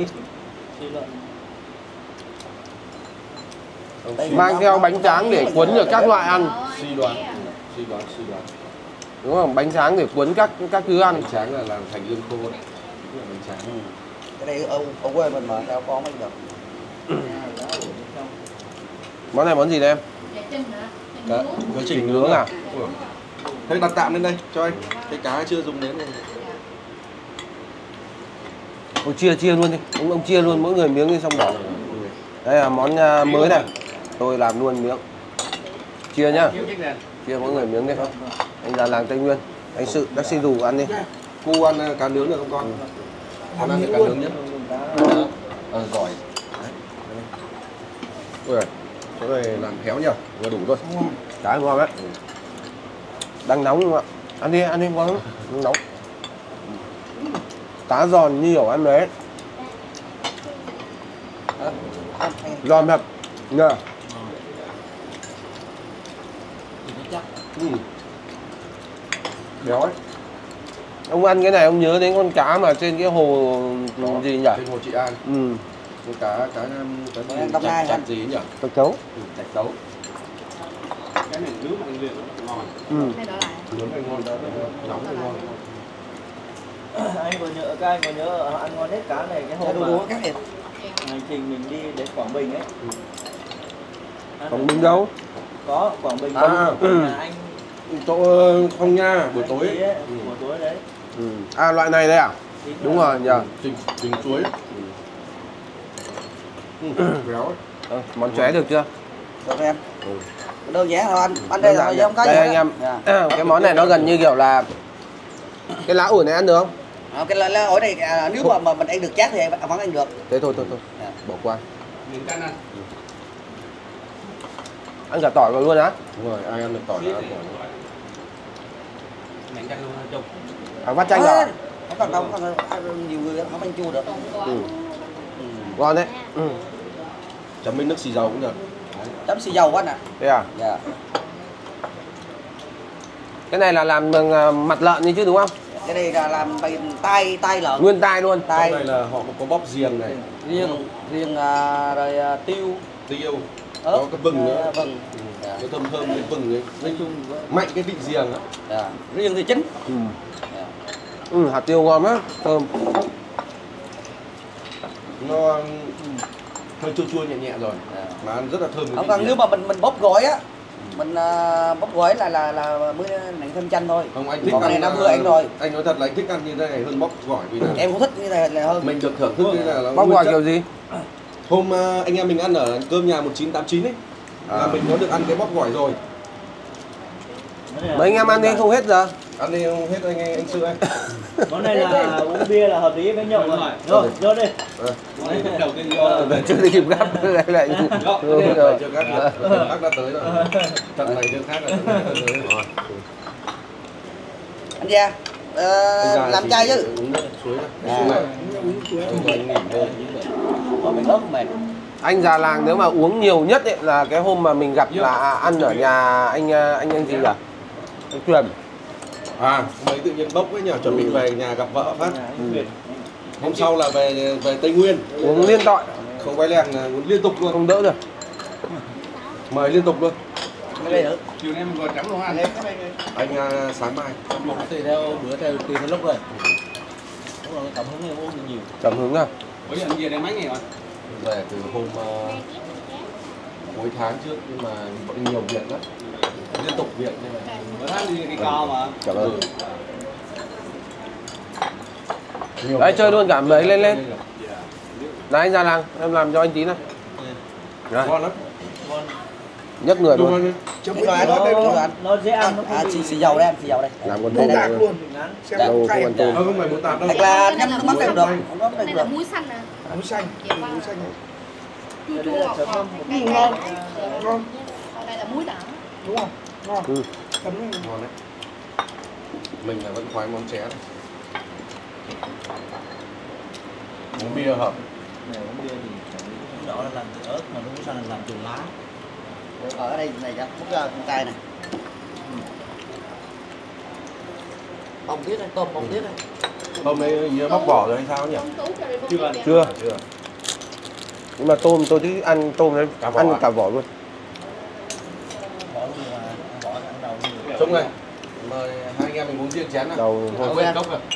Mang theo bánh tráng để cuốn được các loại ăn. Suy đoán, suy đoán, suy đoán. Đúng không? Bánh tráng để cuốn các các thứ ăn. Bánh tráng là làm thành lương khô đấy. Bánh tráng. Ừ. Cái đây ở, ở quê mình mà theo con mới được. Món này món gì đây em? Cá chỉnh nướng à? Thế đặt tạm lên đây cho anh. Cái cá chưa dùng đến này. Ôi, chia chia luôn đi. Ông, ông chia luôn mỗi người miếng đi xong bỏ. Đây là món uh, mới này. Tôi làm luôn miếng. Chia nhá. Chia mỗi người miếng đi. Anh là làng Tây Nguyên. Anh sự bác sĩ dù ăn đi. Cô ăn cá nướng được không con? Con ăn được cá nướng nhé. Ờ, giỏi. Ui, cái này làm khéo nhờ, vừa đủ thôi. Cá ngon đấy. Đang nóng không ạ? Ăn đi, ăn đi ngon lắm. Nóng. Cá giòn như kiểu ăn đấy. Giòn thật. Nhờ. Ừ. Béo ấy. Ông ăn cái này ông nhớ đến con cá mà trên cái hồ đó, gì nhỉ? Trên hồ Trị An. Ừ. Cái cá cá cá gì? Chạch, chạch gì nhỉ? Chạch cấu. Ừ, chạch cấu. Cái này nướng bằng liền nó ngon. Ừ. Nướng này ngon đó, nóng này ngon. Anh còn nhớ, các anh còn nhớ ăn ngon hết cá này cái hôm mà hành trình mình đi đến Quảng Bình ấy. Quảng Bình đâu? Có, Quảng Bình. À, ừ. Anh chỗ Phong Nha buổi tối ấy. Ấy, ừ. Buổi tối đấy. Ừ. À, loại này đấy à? Chính đúng rồi nhờ. Trình trình chuối. Ừ. Béo ấy. À, món chóe được chưa? Được em. Ừ. Đơn giản thôi anh. Anh đây là không có gì. Đây anh em. Dạ. Cái món này nó gần như kiểu là cái lá ủi này ăn được không? À, cái lá, lá ổi này à, nếu mà, mà mình ăn được chát thì vẫn ăn được. Thế thôi thôi thôi. Dạ. Bỏ qua. Miếng canh ăn. Ăn cả tỏi vào luôn á? Đúng rồi, ai ăn được tỏi là ăn tỏi. Miếng canh luôn chung. À, vắt chanh vào. Không cần đâu, không cần nhiều người không ăn chua được. Ừ. Ngon đấy. Ừ. Chấm với nước xì dầu cũng được. Chấm xì dầu quá nè. Thế à? Dạ. Cái này là làm bằng mặt lợn như chứ đúng không? Cái này là làm bằng tay tay lợn. Nguyên tay luôn. Tay. Cái này là họ có bóc riềng này. Riêng riêng à, rồi à, tiêu. Tiêu. Ớt, có cái vừng nữa. Vừng. Ừ. Dạ. Cái thơm thơm cái vừng ấy. Nói chung mạnh cái vị riềng á. Dạ. Riêng thì chính. Ừ. Dạ. Ừ, hạt tiêu ngon á, thơm. Nó hơi chua chua nhẹ nhẹ rồi. Dạ. Mà ăn rất là thơm. Không cần nếu mà mình mình bóp gỏi á. Mình uh, bóp gỏi là là là mới nặng thêm chanh thôi. Không, anh thích còn ăn này nó vừa ăn rồi. Anh nói thật là anh thích ăn như thế này hơn bóp gỏi vì là em cũng thích như này là hơn. Mình được thưởng thức như là nó bóp gỏi kiểu gì? Hôm uh, anh em mình ăn ở cơm nhà một chín tám chín ấy. À. Là mình có được ăn cái bóp gỏi rồi. Mấy anh em ăn đi không hết giờ. Ăn đi không hết anh anh sư anh. Món này là uống bia là hợp lý với nhậu rồi. Rồi, vô đi. Đầu tiên vô. Chưa đi kịp gắp lại lại. Chưa gắp nữa. Bác đã tới rồi. Trận này chưa khác rồi. Anh Gia, uh, làm chay chứ. Uống nước suối này. Anh nghỉ ngơi. Có mình ớt mệt. Anh già làng nếu mà uống nhiều nhất ấy, là cái hôm mà mình gặp là ăn ở nhà anh anh anh gì nhỉ? Anh Truyền. À, mấy tự nhiên bốc ấy nhỉ, chuẩn bị về nhà gặp vợ phát. Ừ. Hôm sau là về về Tây Nguyên. Uống liên tội. Không quay làng là uống liên tục luôn. Không đỡ được. Mời liên tục luôn. Cái này nữa. Chiều nay mình còn trắng luôn anh. Anh uh, sáng mai. Một tùy theo bữa theo tùy theo lúc rồi. Đúng rồi, cảm hứng này uống nhiều. Cảm hứng à? Bây giờ anh về đây mấy ngày rồi? Về từ hôm uh, cuối tháng trước nhưng mà vẫn nhiều việc lắm. Liên tục việc nên là bữa tháng đi cái co mà. Cảm ơn. Đấy chơi luôn cả mấy lên lên. Đấy anh già làng, em làm cho anh tí này. Ngon lắm. nhấc người luôn. Chấm cái đó đây đúng không? Nó dễ ăn, à xì xì dầu đây, xì dầu đây. Làm con tôm đây luôn. Đâu không ăn tôm. Không phải bột tạt đâu. Hoặc là nhắm nước mắm đều được. Đây là muối xanh nè. Muối xanh, muối xanh. Chua chua ngọt ngọt. Ngon, ngon. Còn đây là muối đỏ. Đúng không? Ngon. Ừ. Chấm ngon đấy. Mình là vẫn khoái món chén. Uống bia hợp. Này uống bia thì đó là làm từ ớt, mà muối xanh là làm từ lá. Ở đây này ra múc ra con cay này. Bông tiết đây, tôm bông tiết đây. Tôm ấy bóc vỏ rồi hay sao nhỉ? Chưa. Chưa. Chưa. Nhưng mà tôm tôi thích ăn tôm đấy, ăn cả vỏ luôn. Trông này, mời hai anh em mình uống riêng chén nào. Đầu hồi quên cốc rồi.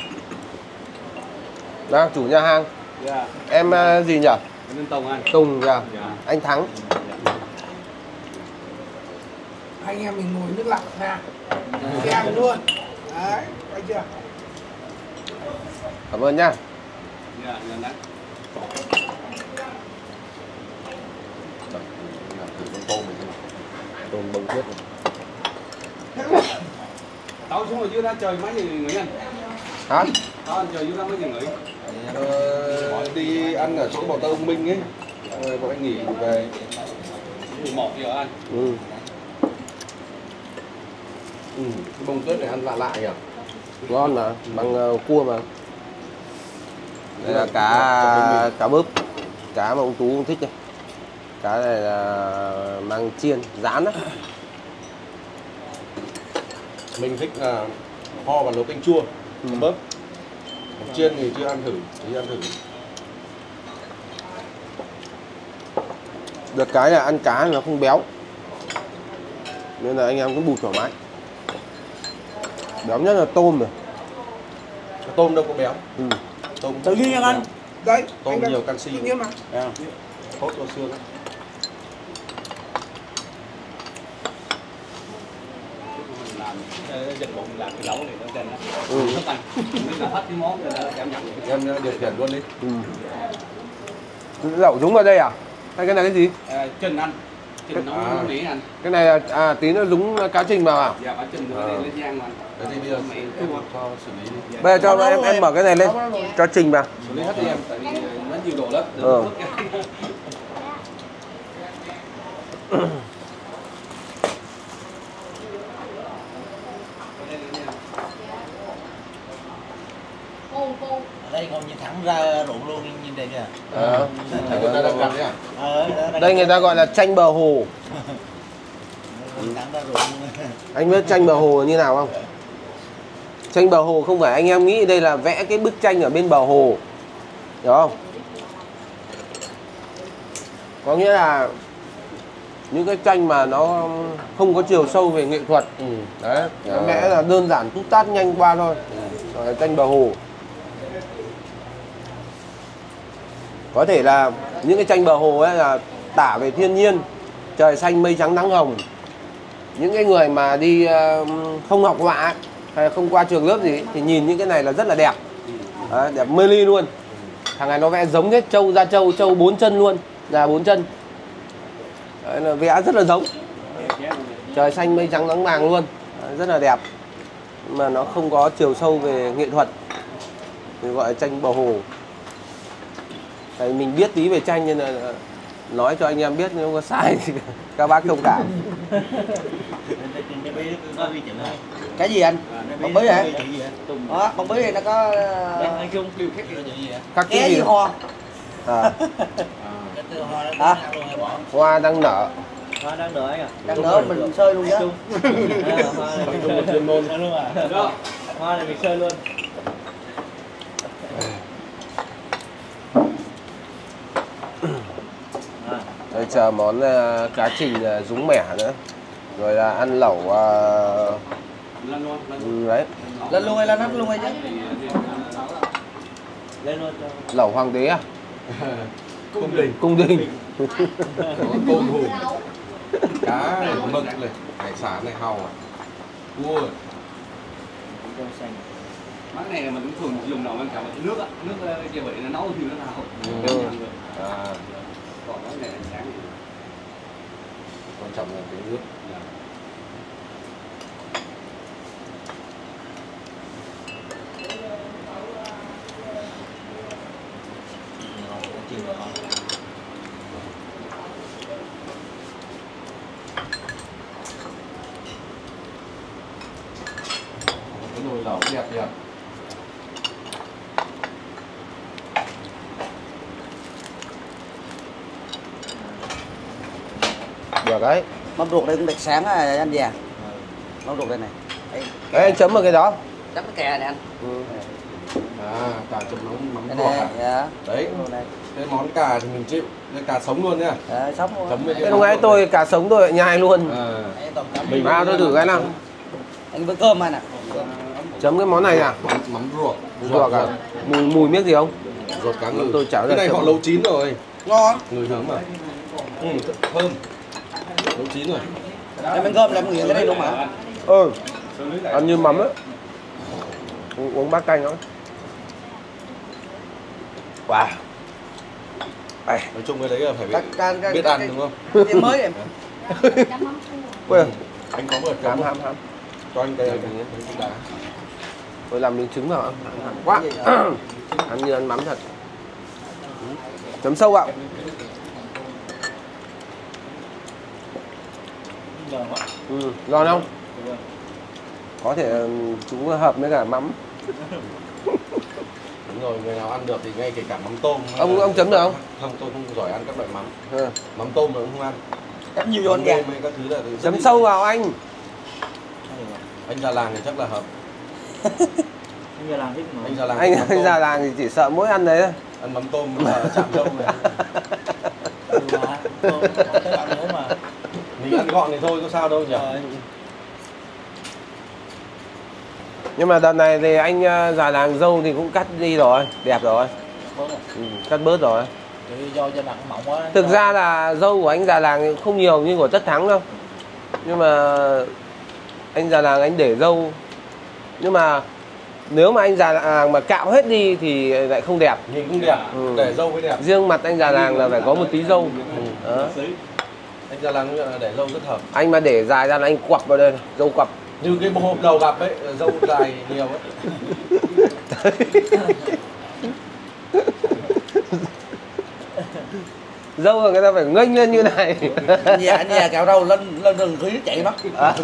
Đang chủ nhà hàng. Yeah. Em uh, gì nhỉ? Em Tùng anh. Tùng nhỉ? Yeah. Anh Thắng. Anh em mình ngồi nước lặng ra. Kèm luôn. Đấy, thấy chưa? Cảm ơn nha. Dạ, dạ đấy. Tôm bông tuyết. Tao xuống ở dưới đó trời mấy giờ nghỉ anh? Hả? Tao ăn trời dưới đó mấy giờ nghỉ? Ờ, đi ăn ở chỗ Bảo Tơ ông Minh ấy. Rồi bọn anh nghỉ về. Một giờ anh. Ừ. Ừ, cái bông tuyết này ăn lạ lạ nhỉ? Ngon mà, bằng uh, cua mà. Đây là cá cá bớp, cá mà ông Tú không thích đây. Cá này là mang chiên, rán đó. Mình thích là kho và nấu canh chua, ừ. bớp. Chiên thì chưa ăn thử, chỉ ăn thử. Được cái là ăn cá nó không béo, nên là anh em cũng bù thoải mái. Béo nhất là tôm rồi. Tôm đâu có béo. Ừ. Tôm tự nhiên anh. Đấy, tôm nhiều canxi. tự nhiên mà. À, tốt cho xương. Dịch bụng làm cái lẩu này nó trên đó. Ừ. Thức ăn. Nếu là hết cái món thì nó cảm nhận. Em điều khiển luôn đi. Ừ. Lẩu đúng vào đây à? Hay cái này cái gì? À, trình anh. Trình nấu à. nướng anh. Cái này là à, tí nó đúng cá trình vào à? Dạ, phải trình rồi đi lên giang mà. Thế thì bây giờ em cho xử lý đi. Bây giờ cho em em mở cái này lên cho trình vào. Xử lý hết đi em, tại vì nó nhiều đồ lắm. Ừ. Đây còn nhìn thẳng ra ruộng luôn nhìn đây kìa. À. Thấy người ta đang cầm đấy à? Ờ, đây người ta gọi là tranh bờ hồ. Nhìn thẳng ra ruộng. Anh biết tranh bờ hồ như nào không? Tranh bờ hồ không phải anh em nghĩ đây là vẽ cái bức tranh ở bên bờ hồ, hiểu không? Có nghĩa là những cái tranh mà nó không có chiều sâu về nghệ thuật. Ừ. Đấy, vẽ là đơn giản tút tát nhanh qua thôi. Gọi là tranh bờ hồ. Có thể là những cái tranh bờ hồ ấy là tả về thiên nhiên, trời xanh mây trắng nắng hồng. Những cái người mà đi không học họa hay không qua trường lớp gì thì nhìn những cái này là rất là đẹp. Đấy, đẹp mê ly luôn. Thằng này nó vẽ giống hết trâu ra trâu, trâu bốn chân luôn, già bốn chân. Đấy, là vẽ rất là giống. Trời xanh mây trắng nắng vàng luôn. Đấy, rất là đẹp. Mà nó không có chiều sâu về nghệ thuật. Thì gọi là tranh bờ hồ. Tại mình biết tí về tranh nên là nói cho anh em biết, nếu có sai thì các bác thông cảm. Cái gì anh? Bông bí hả? Đó, bông bí này nó có các cái gì hoa? À. À. Hoa đang nở. Hoa đang nở anh ạ. Đang nở mình sơi luôn chứ. Hoa này mình sơi luôn. Đây chờ món uh, cá trình uh, rúng mẻ nữa. Rồi là ăn lẩu uh... ừ, đấy. Lên luôn hay lên hết luôn hay chứ? Lên luôn cho. Lẩu hoàng đế à? Cung đình. Cung đình. Tôm hùm. Cá này, mực này, hải sản này, hàu, cua. Món này mình cũng thường dùng nấu ăn cả với nước á, nước kia vậy nó nấu thì nó nào. Ừ. À. Còn món này là sáng. Quan trọng là cái nước. Cái nồi lẩu đẹp đẹp. Được đấy. Mắm ruột đây cũng đẹp sáng à anh già. Mắm ruột đây này. Đây, Đấy, anh chấm vào cái đó. chấm cái kè này anh. Ừ. À, cà chấm nóng mắm Đây ngọt này, à? dạ. Đấy. Cái món cà thì mình chịu. Cái cà sống luôn nhá. Dạ, sống luôn. Chấm với Cái lúc nãy tôi cả sống tôi lại nhai luôn. À. Mình vào tôi thử cái nào. Anh với cơm anh ạ. Chấm cái món này à? Mắm, mắm ruột. Ruột à? Mùi mùi miếc gì không? Ruột cá ngừ. Tôi chảo cái này ra họ chấm. nấu chín rồi. Ngon. Người hớm mà. Ừ, thơm. Nấu chín rồi. Em ăn cơm là em nghiền cái này luôn mà. Ừ. Ăn như mắm á. Uống, uống bát canh đó. Wow. Đây. Nói chung cái đấy là phải biết, Cái- cái- cái- biết cái- ăn cái- đúng không? cái mới em. Quên. Anh có một Hám hám hám. cho anh cái cái cái đá. Tôi làm miếng trứng vào. Quá. Ăn như ăn mắm thật. Chấm sâu ạ. Ừ, ngon không? Có thể chúng hợp với cả mắm. Đúng rồi, người nào ăn được thì ngay kể cả mắm tôm. Ông ông chấm được không? Không, tôi không giỏi ăn các loại mắm. Ừ. Mắm tôm là cũng không ăn. Chấm nhiều vô anh Mắm già. tôm hay các thứ là rất Chấm ít. sâu vào anh. Anh già làng thì chắc là hợp. Anh già làng thích mà. Anh già làng. Anh thích mắm anh tôm. già làng thì chỉ sợ mỗi ăn đấy thôi. Ăn mắm tôm là chạm dâu này. Mình ăn gọn thì thôi có sao đâu nhỉ. Nhưng mà đợt này thì anh uh, già làng dâu thì cũng cắt đi rồi, đẹp rồi. Ừ, cắt bớt rồi. Do da mặt mỏng quá. Thực ra là dâu của anh già làng không nhiều như của Tất Thắng đâu. Nhưng mà anh già làng anh để dâu. Nhưng mà nếu mà anh già làng mà cạo hết đi thì lại không đẹp. Nhìn không đẹp, Ừ. để dâu mới đẹp. Riêng mặt anh già làng là phải có một tí dâu. Đó. Anh già làng để dâu rất hợp. Anh mà để dài ra là anh quặp vào đây, dâu quặp. Như cái bộ hộp đầu gặp ấy, dâu dài nhiều ấy. Dâu là người ta phải nghênh lên như này. Anh già anh già cạo râu lên lên rừng khí chạy mất. À.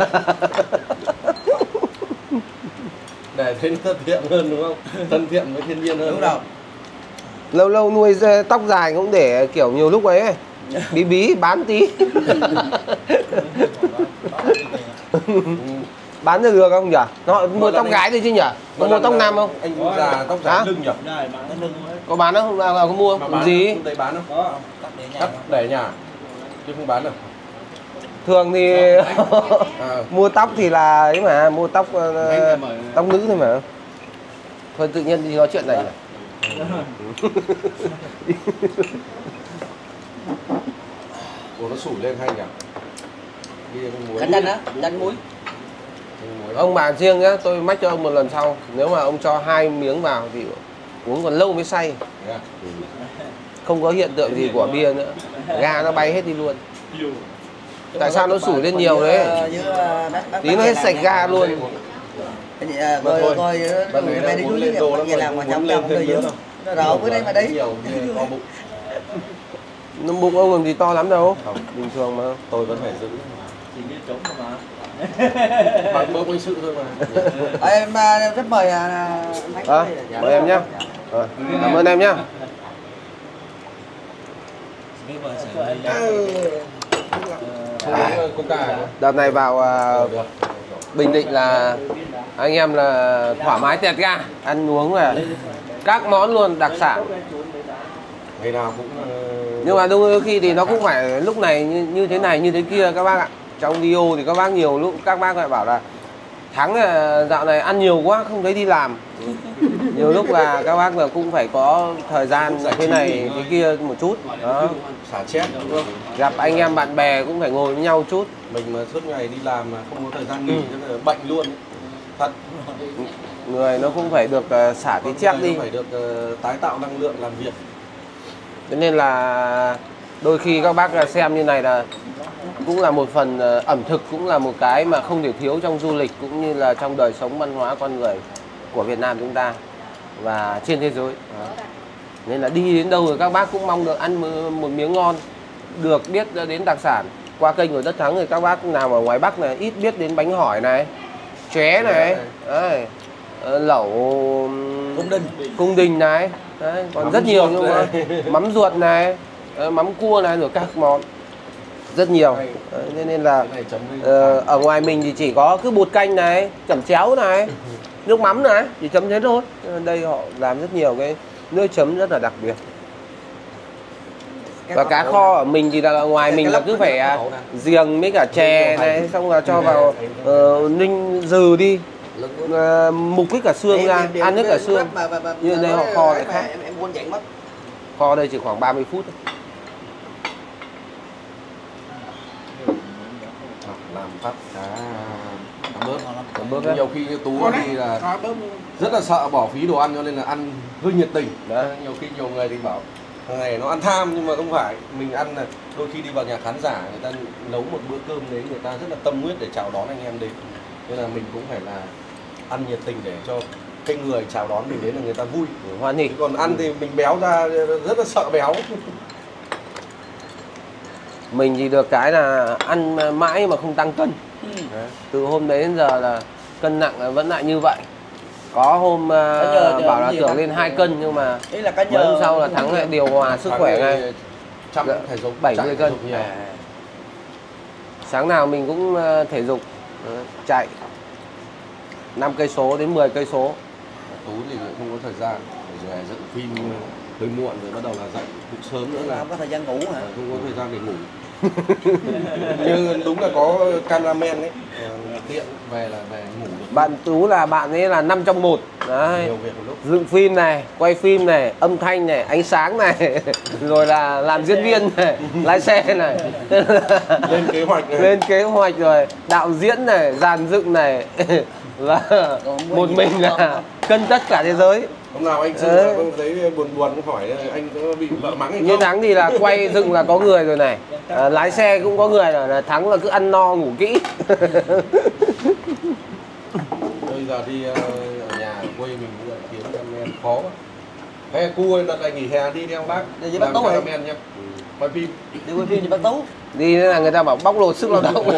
Để thấy nó thân thiện hơn đúng không? Thân thiện với thiên nhiên hơn. Đúng rồi. Lâu lâu nuôi tóc dài cũng để kiểu nhiều lúc ấy, ấy. Bí bí bán tí. Bán được được không nhỉ? Nó mua tóc gái thôi chứ nhỉ? Có mua tóc nam không? Anh già tóc dài lưng nhỉ? Có bán không? Nào, nào có mua? Mà bán Gì? đây bán không? Có. Cắt để nhà. Chứ không bán được. Thường thì À. mua tóc thì là ấy mà, mua tóc uh, tóc nữ thôi mà. Thôi tự nhiên đi nói chuyện này nhỉ? Ủa nó sủi lên hay nhỉ? Đi con muối. Canh chanh á, chanh muối. Ông bà riêng nhá, tôi mách cho ông một lần sau. Nếu mà ông cho hai miếng vào thì uống còn lâu mới say. Yeah. Không có hiện tượng gì của bia nữa. Ga nó bay hết đi luôn. Tại sao nó sủi lên nhiều đấy? Tí nó hết sạch ga luôn. Coi coi mẹ đi dưới cái nhà làm mà trong lòng người dưới. Nó rộ với đây mà đi. Nó bụng ông làm gì to lắm đâu. Không, bình thường mà. Tôi vẫn phải giữ. Chỉ biết trống mà. Bằng bơm quân sự thôi mà. À, em rất mời anh Thắng. À, mời em nhá. À, cảm ơn em nhá. À, đợt này vào uh, Bình Định là anh em là thoải mái tẹt ga, ăn uống là các món luôn đặc sản. Ngày nào cũng uh... Nhưng mà đôi khi thì nó cũng phải lúc này như, như thế này như thế kia các bác ạ. Trong đi ô thì các bác nhiều lúc các bác lại bảo là Thắng là dạo này ăn nhiều quá không thấy đi làm. Nhiều lúc là các bác là cũng phải có thời gian thế này thế kia một chút đó. Xả chết đúng không? Gặp anh em bạn bè cũng phải ngồi với nhau chút. Mình mà suốt ngày đi làm mà không có thời gian nghỉ ừ. là bệnh luôn. Thật. Người nó cũng phải được uh, xả cái chép đi. Phải được uh, tái tạo năng lượng làm việc. Cho nên là đôi khi các bác xem như này là cũng là một phần, ẩm thực cũng là một cái mà không thể thiếu trong du lịch cũng như là trong đời sống văn hóa con người của Việt Nam chúng ta và trên thế giới. Đó. Nên là đi đến đâu rồi các bác cũng mong được ăn một miếng ngon, được biết đến đặc sản. Qua kênh của Tất Thắng thì các bác nào ở ngoài Bắc này ít biết đến bánh hỏi này, chóe này, đấy, lẩu cung đình, cung đình này, đấy, còn mắm rất nhiều nhưng mà mắm ruột này, mắm cua này rồi các món rất nhiều. Đấy, nên là uh, ở ngoài mình thì chỉ có cứ bột canh này, chẩm chéo này, nước mắm này, chỉ chấm thế thôi. Đây họ làm rất nhiều cái nước chấm rất là đặc biệt. Và cá kho ở mình thì là ngoài mình là cứ phải giềng với cả chè này, xong là cho vào uh, ninh dừ đi, uh, mục với cả xương ra, ăn với cả xương. Như đây họ kho lại khác. Kho đây chỉ khoảng ba mươi phút thôi. Làm phát cá bớt, bớt nhiều khi Tú đi là rất là sợ bỏ phí đồ ăn cho nên là ăn hơi nhiệt tình. Đấy, nhiều khi nhiều người thì bảo thằng này nó ăn tham nhưng mà không phải, mình ăn là đôi khi đi vào nhà khán giả người ta nấu một bữa cơm đấy người ta rất là tâm huyết để chào đón anh em đến, nên là mình cũng phải là ăn nhiệt tình để cho cái người chào đón mình đến là người ta vui, hoan hỉ. Còn ăn thì mình béo ra rất là sợ béo. Mình thì được cái là ăn mãi mà không tăng cân. Ừ. Từ hôm đấy đến giờ là cân nặng vẫn lại như vậy. Có hôm uh, nhờ, bảo là tưởng lên hai cân nhưng mà mấy hôm sau là Thắng lại điều hòa sức khỏe ngay bảy mươi cân. À. Sáng nào mình cũng uh, thể dục, uh, chạy năm cây số đến mười cây số. Tú thì không có thời gian, rồi dựng phim hơi muộn rồi bắt đầu là dậy cũng sớm nữa là không có thời gian ngủ hả? Không có thời gian để ngủ. Nhưng đúng là có cameraman ấy, tiện về là về ngủ được. Bạn Tú là bạn ấy là năm trong một. Đấy. Nhiều việc một lúc. Dựng phim này, quay phim này, âm thanh này, ánh sáng này, rồi là làm diễn viên này, lái xe này. Lên kế hoạch này. Lên kế hoạch rồi, đạo diễn này, dàn dựng này. Và một mình là cân tất cả thế giới. Hôm nào anh Sư không thấy buồn buồn cũng hỏi anh có bị vợ mắng hay không? Như Thắng thì là quay dựng là có người rồi này, à, lái xe cũng có người rồi, là Thắng là cứ ăn no ngủ kỹ. Bây giờ đi uh, ở nhà ở quê mình cũng lại kiếm cameraman khó quá. Hay cu ơi, đợt này nghỉ hè đi theo bác đi với bác Tú cameraman nhá. Quay phim. Đi quay phim thì bác Tú. Đi thế là người ta bảo bóc lột sức lao động.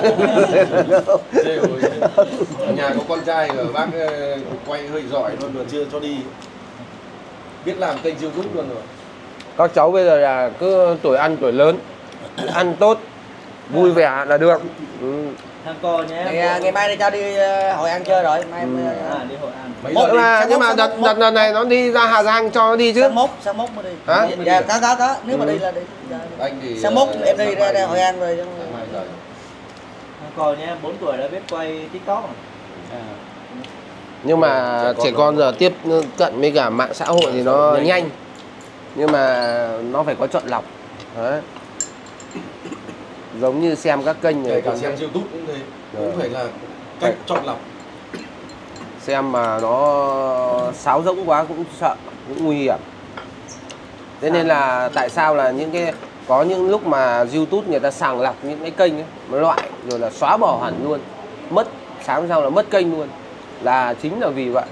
Ở nhà có con trai rồi, bác quay hơi giỏi luôn rồi chưa cho đi. Biết làm kênh YouTube luôn rồi. Các cháu bây giờ là cứ tuổi ăn tuổi lớn, ăn tốt, vui vẻ là được. Ừ. Thằng cô nhé. Ngày, ngày mai đi cho đi uh, Hội An chơi rồi. Mai ừ. à, đi Hội An. Hội mà nhưng mà đợt đợt lần này nó đi ra Hà Giang cho nó đi chứ. Sáng mốt, sáng mốt mới đi. Hả? Dạ có có có, nếu mà đi là đi. Anh thì sáng mốt em đi ra, ra Hội An rồi. Thằng cô nhé, bốn tuổi đã biết quay TikTok rồi. À. Nhưng mà trẻ con giờ tiếp cận với cả mạng xã hội thì nó nhanh. Nhưng mà nó phải có chọn lọc. Đấy. Giống như xem các kênh kể cả xem YouTube cũng thế, cũng phải là cách chọn lọc. Xem mà nó sáo rỗng quá cũng sợ, cũng nguy hiểm. Thế nên là tại sao là những cái có những lúc mà YouTube người ta sàng lọc những cái kênh ấy, loại rồi là xóa bỏ hẳn luôn, mất sáng sau là mất kênh luôn, là chính là vì vậy.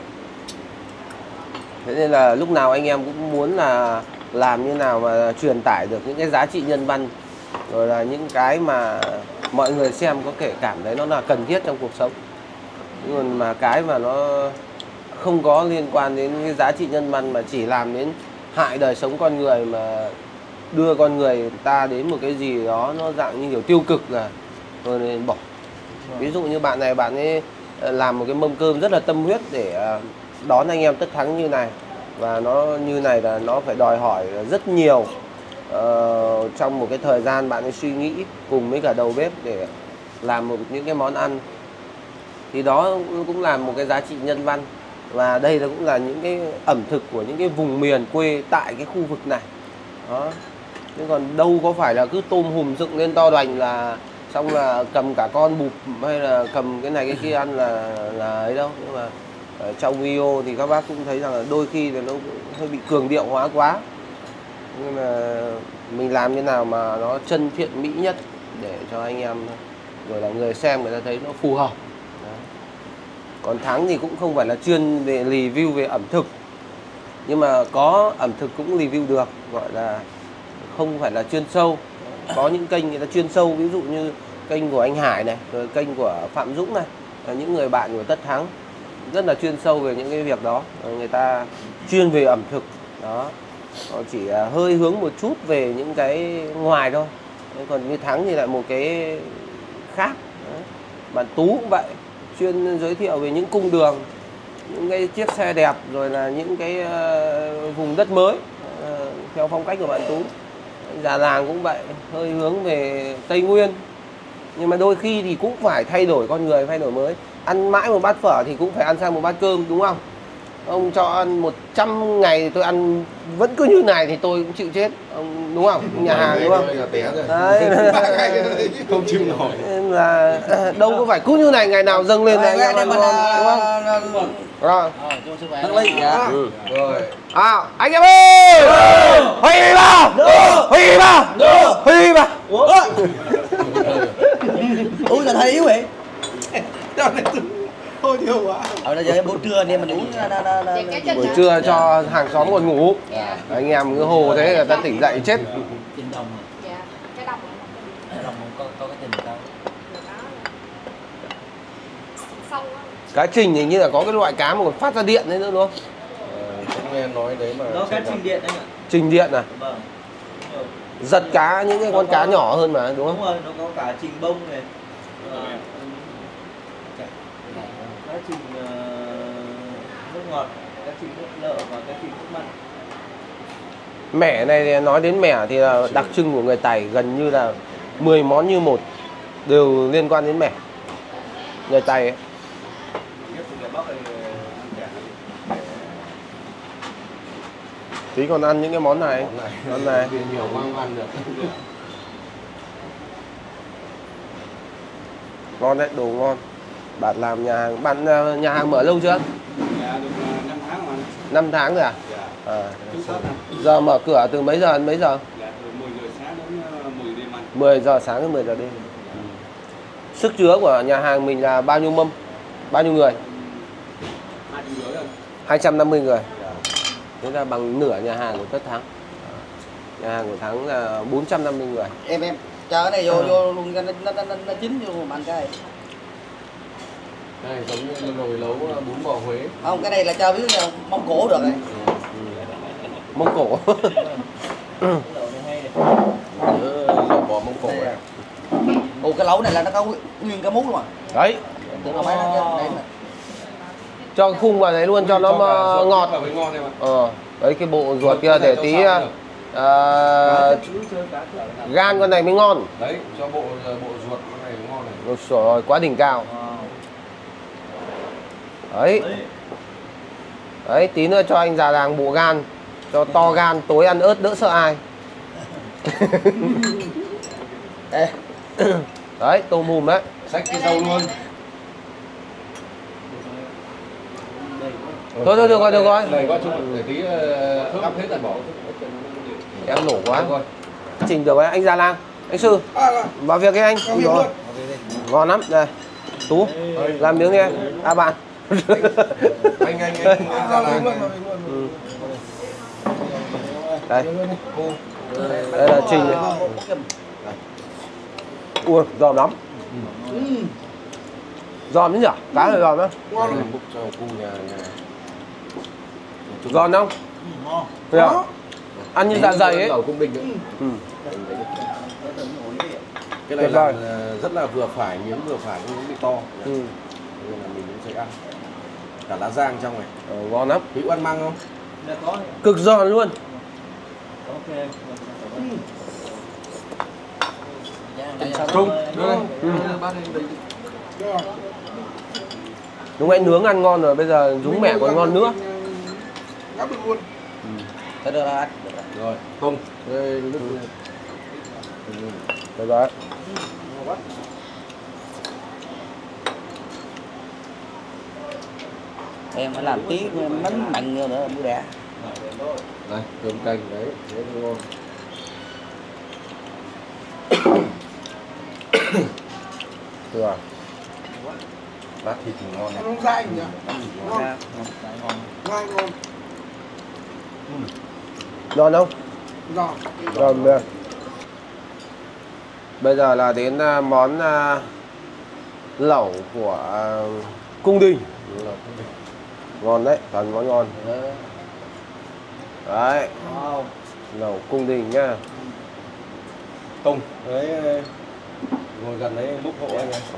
Thế nên là lúc nào anh em cũng muốn là làm như nào mà truyền tải được những cái giá trị nhân văn, rồi là những cái mà mọi người xem có thể cảm thấy nó là cần thiết trong cuộc sống. Nhưng mà cái mà nó không có liên quan đến cái giá trị nhân văn mà chỉ làm đến hại đời sống con người, mà đưa con người ta đến một cái gì đó nó dạng như kiểu tiêu cực là thôi nên bỏ. Ví dụ như bạn này, bạn ấy làm một cái mâm cơm rất là tâm huyết để đón anh em Tất Thắng như này, và nó như này là nó phải đòi hỏi rất nhiều uh, trong một cái thời gian bạn ấy suy nghĩ cùng với cả đầu bếp để làm một những cái món ăn, thì đó cũng là một cái giá trị nhân văn. Và đây là cũng là những cái ẩm thực của những cái vùng miền quê tại cái khu vực này đó. Chứ còn đâu có phải là cứ tôm hùm dựng lên to đoành là xong là cầm cả con bụp hay là cầm cái này cái kia ăn là là ấy đâu. Nhưng mà ở trong video thì các bác cũng thấy rằng là đôi khi là nó hơi bị cường điệu hóa quá. Nhưng mà mình làm như nào mà nó chân thiện mỹ nhất để cho anh em rồi là người xem người ta thấy nó phù hợp. Đấy. Còn Thắng thì cũng không phải là chuyên về review về ẩm thực, nhưng mà có ẩm thực cũng review được, gọi là không phải là chuyên sâu. Có những kênh người ta chuyên sâu, ví dụ như kênh của anh Hải này, rồi kênh của Phạm Dũng này, là những người bạn của Tất Thắng rất là chuyên sâu về những cái việc đó. Người ta chuyên về ẩm thực đó, họ chỉ hơi hướng một chút về những cái ngoài thôi. Còn như Thắng thì lại một cái khác. Đấy. Bạn Tú cũng vậy, chuyên giới thiệu về những cung đường, những cái chiếc xe đẹp, rồi là những cái uh, vùng đất mới uh, theo phong cách của bạn Tú. Già làng cũng vậy, hơi hướng về Tây Nguyên, nhưng mà đôi khi thì cũng phải thay đổi con người, thay đổi mới. Ăn mãi một bát phở thì cũng phải ăn sang một bát cơm, đúng không? Ông cho ăn một trăm ngày thì tôi ăn vẫn cứ như này thì tôi cũng chịu chết, ông đúng không? Nhà hàng đúng không? Đấy. Không chịu nổi. Là đâu có phải cứ như này ngày nào dâng lên này anh em ăn ngon, đúng không? Rồi. Ừ. Rồi. À, anh em ơi! Huy đi vào! Huy đi vào! Huy đi vào! Uống là thấy yếu vậy. Thôi nhiều quá. Ở đây giờ buổi trưa anh em mình uống buổi trưa cho hàng xóm còn ngủ. Anh em cứ hồ thế là ta tỉnh dậy chết. Trình đồng. Dạ, cái đồng. Đồng có có cái trình đâu. Xong Cá trình hình như là có cái loại cá mà còn phát ra điện đấy nữa đúng không? Không nghe nói đấy mà. Nó cá trình điện anh ạ. Trình điện à? Vâng. Giật cá, những cái con cá nhỏ hơn mà đúng không? Đúng rồi, nó có cả trình bông này. Cá trình uh, nước ngọt, cá trình nước lợ và cá trình nước mặn. Mẻ này thì nói đến mẻ thì là đặc trưng của người Tày, gần như là mười món như một đều liên quan đến mẻ. Người Tày ấy. Tí còn ăn những cái món này, món này. Nhiều mang ăn được. Ngon đấy, đồ ngon. Bạn làm nhà hàng, bạn nhà hàng mở lâu chưa? Dạ, được năm tháng mà. năm tháng rồi à? Dạ. À. Giờ mở cửa từ mấy giờ đến mấy giờ? Dạ, từ mười giờ sáng đến mười đêm anh. mười giờ sáng đến mười giờ đêm. Ừ. Sức chứa của nhà hàng mình là bao nhiêu mâm? Bao nhiêu người? hai trăm năm mươi người. Thế là bằng nửa nhà hàng của Tất Thắng. Nhà hàng của Thắng là bốn trăm năm mươi người. Em em chờ cái này vô vô luôn cho nó nó nó, nó chín vô mà ăn cái này. Cái này giống như nồi nấu bún bò Huế. Không, cái này là cho biết là Mông Cổ được đấy. Mông Cổ. Lẩu bò Mông Cổ này. Ồ, cái lẩu này là nó có nguyên cái mút luôn à? Đấy. Tưởng là mấy nó đấy mà. Cho khung vào đấy luôn cho nó ngọt. Ờ, đấy cái bộ ruột kia để tí uh, gan con này mới ngon. Đấy, cho bộ bộ ruột con này ngon này. Ôi trời, quá đỉnh cao. Đấy. Đấy, tí nữa cho anh già làng bộ gan, cho to gan, tối ăn ớt đỡ sợ ai. Đấy, tôm hùm đấy. Xách cái dâu luôn. Thôi thôi được rồi, được rồi. Này qua chung để tí gắp hết rồi bỏ. Em nổ quá. Trình được đấy, anh Già Lang, anh Sư. Vào việc cái anh. Rồi. Ngon lắm, đây. Tú, làm miếng đi em. À bạn. Anh anh anh Già Lang. Đây. Đây là Trình này. Ui, giòn lắm. Giòn đấy nhỉ? Cá này giòn đó. Giòn không? Được không? Ăn như dạ dày ấy. Cũng bình ừ. Cái này là rất là vừa phải, miếng vừa phải, không bị to. Ừ. Nên là mình cũng sẽ ăn. Cả lá rang trong này. Ờ, ngon lắm. Hữu ăn măng không? Cực giòn luôn. Trung. Ừ. Đúng anh nướng ăn ngon rồi, bây giờ rúng mẹ còn ngon nữa. Gắp được luôn. Thế được rồi. Rồi, không. Đây nước. Được rồi. Em phải làm tí bánh mặn nữa nữa bữa đẻ. Đây, cơm canh đấy, rất ngon. Được. Bát thịt ngon này. Nó dai nhỉ? Ngon. Ngon ngon. Ngon không? Ngon. Ngon được. Bây giờ là đến món lẩu của cung đình. Ngon đấy, toàn món ngon. Đấy. Wow. Lẩu cung đình nhá. Tùng, đấy ngồi gần đấy múc hộ anh em.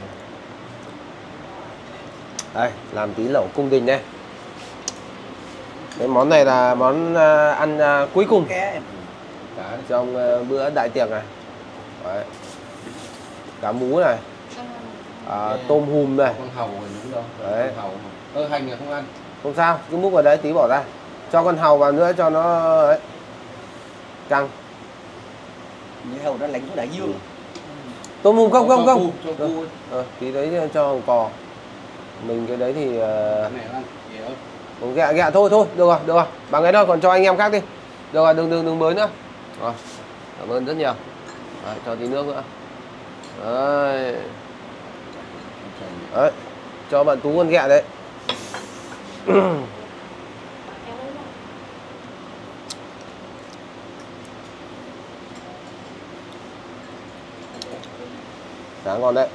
Đây, làm tí lẩu cung đình đây. Cái món này là món ăn cuối cùng trong bữa đại tiệc này. Đấy. Cá mú này, à, tôm hùm này. Con hàu rồi đúng không? Đấy. Hàu. Ơ hành là không ăn. Không sao, cứ múc vào đấy tí bỏ ra. Cho con hàu vào nữa cho nó ấy. Căng. Như hàu nó lạnh của đại dương. Tôm hùm không không không. Cho cu. Ờ, tí đấy cho hồng cò. Mình cái đấy thì uh... không ghẹ ghẹ thôi thôi, được rồi, được rồi. Bằng cái đó còn cho anh em khác đi. Được rồi, đừng đừng đừng bới nữa. Rồi. Cảm ơn rất nhiều. Đấy, cho tí nước nữa. Đấy. Đấy. Cho bạn Tú con ghẹ đấy. Cá ngon đấy.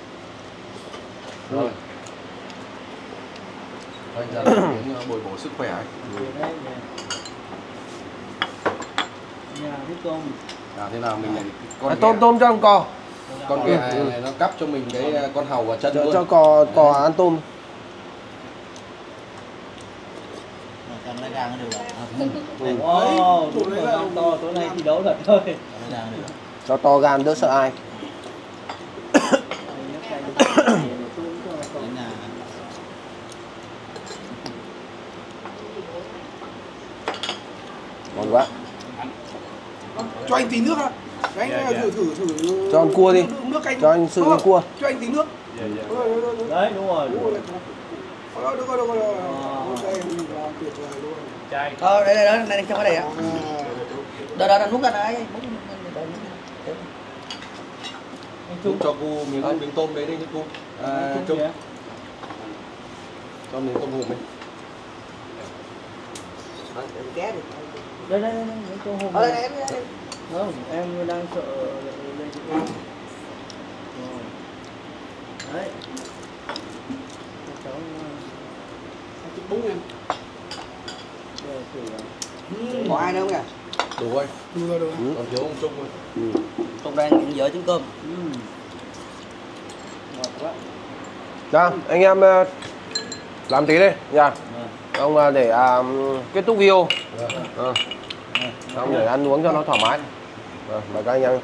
Rồi. Anh ra tiếng bồi bổ sức khỏe ấy. Nhà cái tôm. À thế nào mình này con à, tôm tôm cho con cò. Con ghẹ này, này nó cắp cho mình cái con hàu và chân cho, luôn. Cho cò cò ăn tôm. Cho nó gan nó được. Ừ. Wow, đúng rồi, gan to tối nay thi đấu thật thôi. Cho to gan đỡ sợ ai. Ngon quá. Cho anh tí nước ạ. Cho anh yeah, thử, thử thử thử. Cho anh cua đi. Nước canh. Cho anh sự với cua. Cho anh tí nước. Yeah, yeah. Đấy đúng rồi. Đúng rồi. Được rồi, được rồi. Ok, tuyệt vời luôn. Chai. Ờ đây đây đó, này trong cái này ạ. Đó đó nó múc ra đấy. Múc cho cu miếng miếng tôm đấy đi chứ cu. À, Trung. Cho miếng tôm hùm đi. Ké đi. Đây đây đây, miếng tôm hùm. Ờ đây em đây. Không, em đang sợ đây chị. Đấy. Cháu chút bún em. Có ai đâu nhỉ? Đủ rồi. Đủ rồi, đủ rồi. Còn thiếu ông Trung thôi. Ừ. Trung đang dở trứng cơm. Ừ. Ngọt quá. Đó, anh em làm tí đi nha. Ông để à, kết thúc video. À. Xong để ăn uống cho nó thoải mái. À, mời các anh em.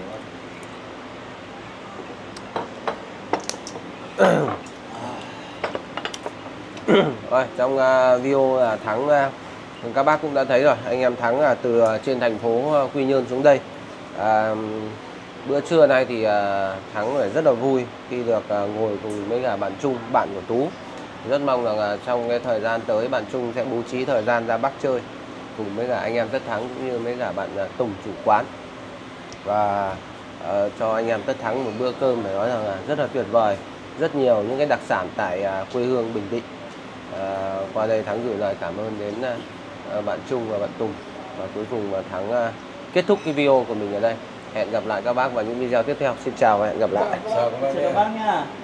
Rồi, trong uh, video là Thắng uh, các bác cũng đã thấy rồi, anh em Thắng là từ uh, trên thành phố uh, Quy Nhơn xuống đây. À, bữa trưa nay thì uh, Thắng phải rất là vui khi được uh, ngồi cùng với cả bạn Trung, bạn của Tú. Rất mong rằng uh, trong cái thời gian tới bạn Trung sẽ bố trí thời gian ra Bắc chơi cùng với cả anh em Tất Thắng cũng như với cả bạn uh, Tùng chủ quán. Và uh, cho anh em Tất Thắng một bữa cơm phải nói rằng là rất là tuyệt vời. Rất nhiều những cái đặc sản tại uh, quê hương Bình Định. À, qua đây Thắng gửi lời cảm ơn đến uh, bạn Trung và bạn Tùng. Và cuối cùng uh, Thắng uh, kết thúc cái video của mình ở đây. Hẹn gặp lại các bác vào những video tiếp theo. Xin chào và hẹn gặp lại. Chào các bác nha.